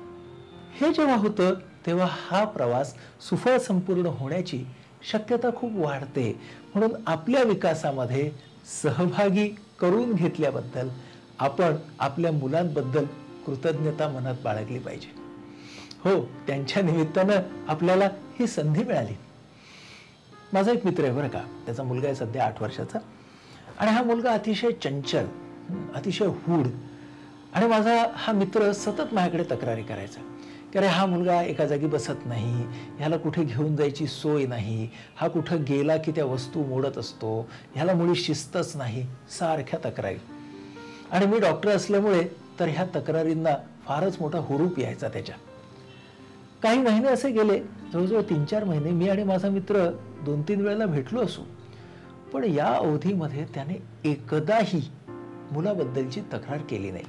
हे जेव्हा होतं तेव्हा हा प्रवास सुफळ संपूर्ण होण्याची शक्यता खूप वाढते. म्हणून आपल्या विकासामध्ये सहभागी करून घेतल्याबद्दल आपण आपल्या मुलांबद्दल कृतज्ञता मनात बाळगली पाहिजे. हो, त्यांच्या निमित्तानं आपल्याला ही संधी मिळाली. माझा एक मित्र आहे बरं का, त्याचा मुलगा आहे सध्या आठ वर्षाचा. आणि हा मुलगा अतिशय चंचल, अतिशय हूड. आणि माझा हा मित्र सतत माझ्याकडे तक्रारी करायचा की अरे, हा मुलगा एका जागी बसत नाही, ह्याला कुठे घेऊन जायची सोय नाही, हा कुठं गेला की त्या वस्तू मोडत असतो, ह्याला मुळी शिस्तच नाही, सारख्या तक्रारी. आणि मी डॉक्टर असल्यामुळे तर ह्या तक्रारींना फारच मोठा हुरूप यायचा त्याच्या. काही महिने असे गेले, जवळजवळ तीन चार महिने मी आणि माझा मित्र दोन तीन वेळेला भेटलो असू, पण या अवधीमध्ये त्याने एकदाही मुलाबद्दलची तक्रार केली नाही.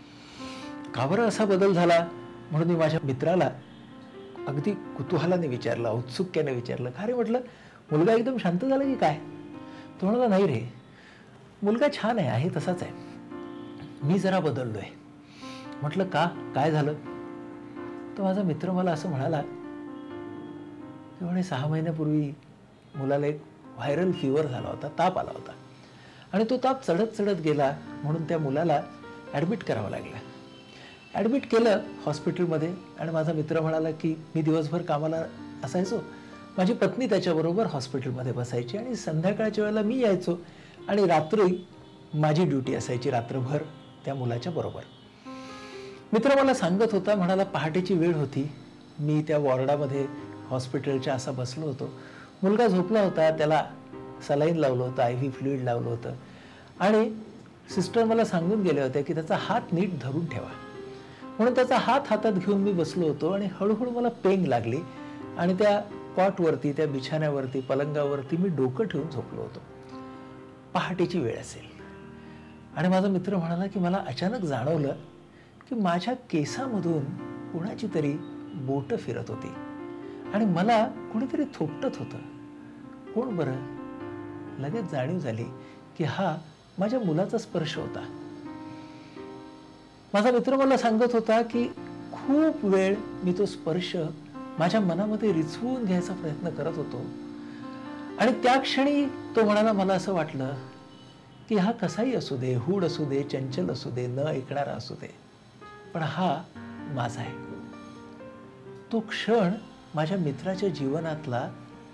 का बरं असा बदल झाला म्हणून मी माझ्या मित्राला अगदी कुतूहलाने विचारलं, औत्सुक्याने विचारलं, का रे म्हटलं, मुलगा एकदम शांत झाला की काय? तो म्हणाला, नाही रे, मुलगा छान आहे, आहे तसाच आहे, मी जरा बदललोय. म्हटलं का, काय झालं? तर माझा मित्र मला असं म्हणाला की म्हणे सहा महिन्यापूर्वी मुलाला एक व्हायरल फीवर झाला होता, ताप आला होता. आणि तो ताप चढत चढत गेला म्हणून त्या मुलाला ॲडमिट करावं लागलं. ॲडमिट केलं हॉस्पिटलमध्ये. आणि माझा मित्र म्हणाला की मी दिवसभर कामाला असायचो, माझी पत्नी त्याच्याबरोबर हॉस्पिटलमध्ये बसायची आणि संध्याकाळच्या वेळेला मी यायचो आणि रात्री माझी ड्युटी असायची रात्रभर त्या मुलाच्या बरोबर. मित्र मला सांगत होता, म्हणाला पहाटेची वेळ होती, मी त्या वॉर्डामध्ये हॉस्पिटलच्या असा बसलो होतो, मुलगा झोपला होता, त्याला सलाईन लावलं होतं, आय व्ही फ्लुइड लावलं होतं. आणि सिस्टर मला सांगून गेले होते की त्याचा हात नीट धरून ठेवा. म्हणून त्याचा हात हातात घेऊन मी बसलो होतो आणि हळूहळू मला पेंग लागली आणि त्या कॉटवरती, त्या बिछाण्यावरती, पलंगावरती मी डोकं ठेवून झोपलो होतो. पहाटेची वेळ असेल. आणि माझा मित्र म्हणाला की मला अचानक जाणवलं की माझ्या केसामधून कुणाची तरी बोटं फिरत होती आणि मला कुणीतरी थोपटत होतं. कोण बरं? लगेच जाणीव झाली की हा माझ्या मुलाचा स्पर्श होता. माझा मित्र मला सांगत होता की खूप वेळ मी तो स्पर्श माझ्या मनामध्ये रिचवून घ्यायचा प्रयत्न करत होतो. आणि त्या क्षणी तो म्हणाला, मला असं वाटलं की हा कसाही असू दे, हूड असू दे, चंचल असू दे, न ऐकणारा असू दे, पण हा माझा आहे. तो क्षण माझ्या मित्राच्या जीवनातला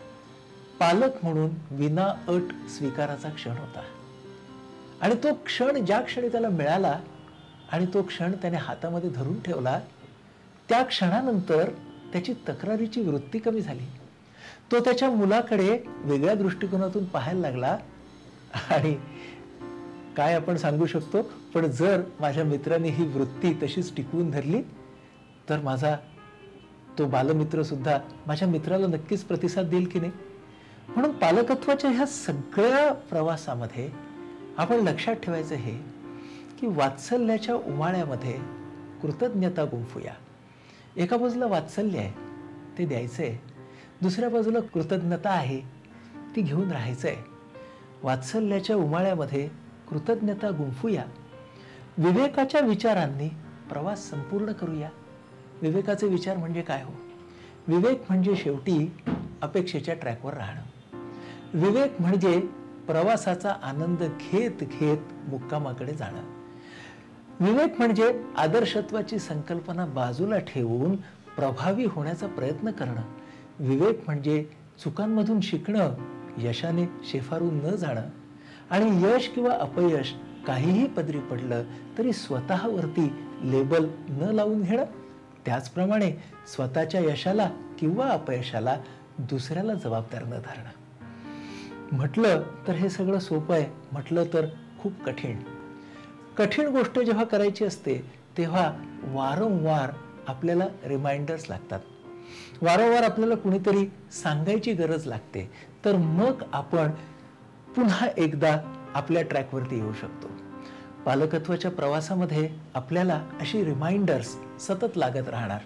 पालक म्हणून विना अट स्वीकाराचा क्षण होता. आणि तो क्षण ज्या क्षणी त्याला मिळाला आणि तो क्षण त्याने हातामध्ये धरून ठेवला, त्या क्षणानंतर त्याची तक्रारीची वृत्ती कमी झाली. तो त्याच्या मुलाकडे वेगळ्या दृष्टिकोनातून पाहायला लागला. आणि काय आपण सांगू शकतो, पण जर माझ्या मित्राने ही वृत्ती तशीच टिकवून धरली तर माझा तो बालमित्र सुद्धा माझ्या मित्राला नक्कीच प्रतिसाद देईल की नाही. म्हणून पालकत्वाच्या ह्या सगळ्या प्रवासामध्ये आपण लक्षात ठेवायचं हे की वात्सल्याच्या उमाळ्यामध्ये कृतज्ञता गुंफूया. एका बाजूला वात्सल्य आहे, ते द्यायचं आहे. दुसऱ्या बाजूला कृतज्ञता आहे, ती घेऊन राहायचं आहे. वात्सल्याच्या उमाळ्यामध्ये कृतज्ञता गुंफूया. विवेकाच्या विचारांनी प्रवास संपूर्ण करूया. विवेकाचे विचार म्हणजे काय हो? विवेक म्हणजे शेवटी अपेक्षेच्या ट्रॅकवर राहणं. विवेक म्हणजे प्रवासाचा आनंद घेत घेत मुक्कामाकडे जाणं. विवेक म्हणजे आदर्शत्वाची संकल्पना बाजूला ठेवून प्रभावी होण्याचा प्रयत्न करणं. विवेक म्हणजे चुकांमधून शिकणं, यशाने शेफारून न जाणं, आणि यश किंवा अपयश काहीही पदरी पडलं तरी स्वतःवरती लेबल न लावून घेणं. त्याचप्रमाणे स्वतःच्या यशाला किंवा अपयशाला दुसऱ्याला जबाबदार न धरणं. म्हटलं तर हे सगळं सोपं आहे, म्हटलं तर खूप कठीण. कठीण गोष्ट जेव्हा करायची असते तेव्हा वारंवार आपल्याला रिमाइंडर्स लागतात. वारंवार आपल्याला कुणीतरी सांगायची गरज लागते. तर मग आपण पुन्हा एकदा आपल्या ट्रॅकवरती येऊ शकतो. पालकत्वाच्या प्रवासामध्ये आपल्याला अशी रिमाइंडर्स सतत लागत राहणार.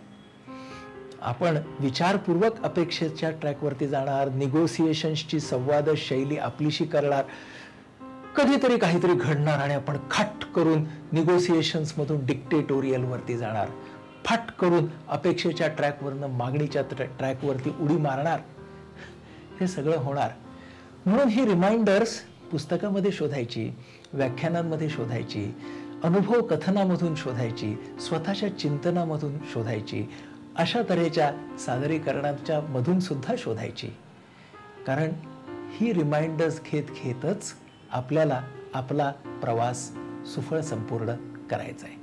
आपण विचारपूर्वक अपेक्षेच्या ट्रॅकवरती जाणार, निगोसिएशन्सची संवाद शैली आपलीशी करणार. कधीतरी काहीतरी घडणार आणि आपण खट करून निगोसिएशन्स मधून डिक्टेटोरियल वरती जाणार. फट करून अपेक्षेच्या ट्रॅकवरनं मागणीच्या ट्रॅकवरती उडी मारणार. हे सगळं होणार. म्हणून ही रिमाइंडर्स पुस्तकामध्ये शोधायची, व्याख्यानांमध्ये शोधायची, अनुभव कथनामधून शोधायची, स्वतःच्या चिंतनामधून शोधायची, अशा तऱ्हेच्या सादरीकरणाच्या मधून सुद्धा शोधायची. कारण ही रिमाइंडर्स घेत घेतच आपल्याला आपला प्रवास सुफळ संपूर्ण करायचा आहे.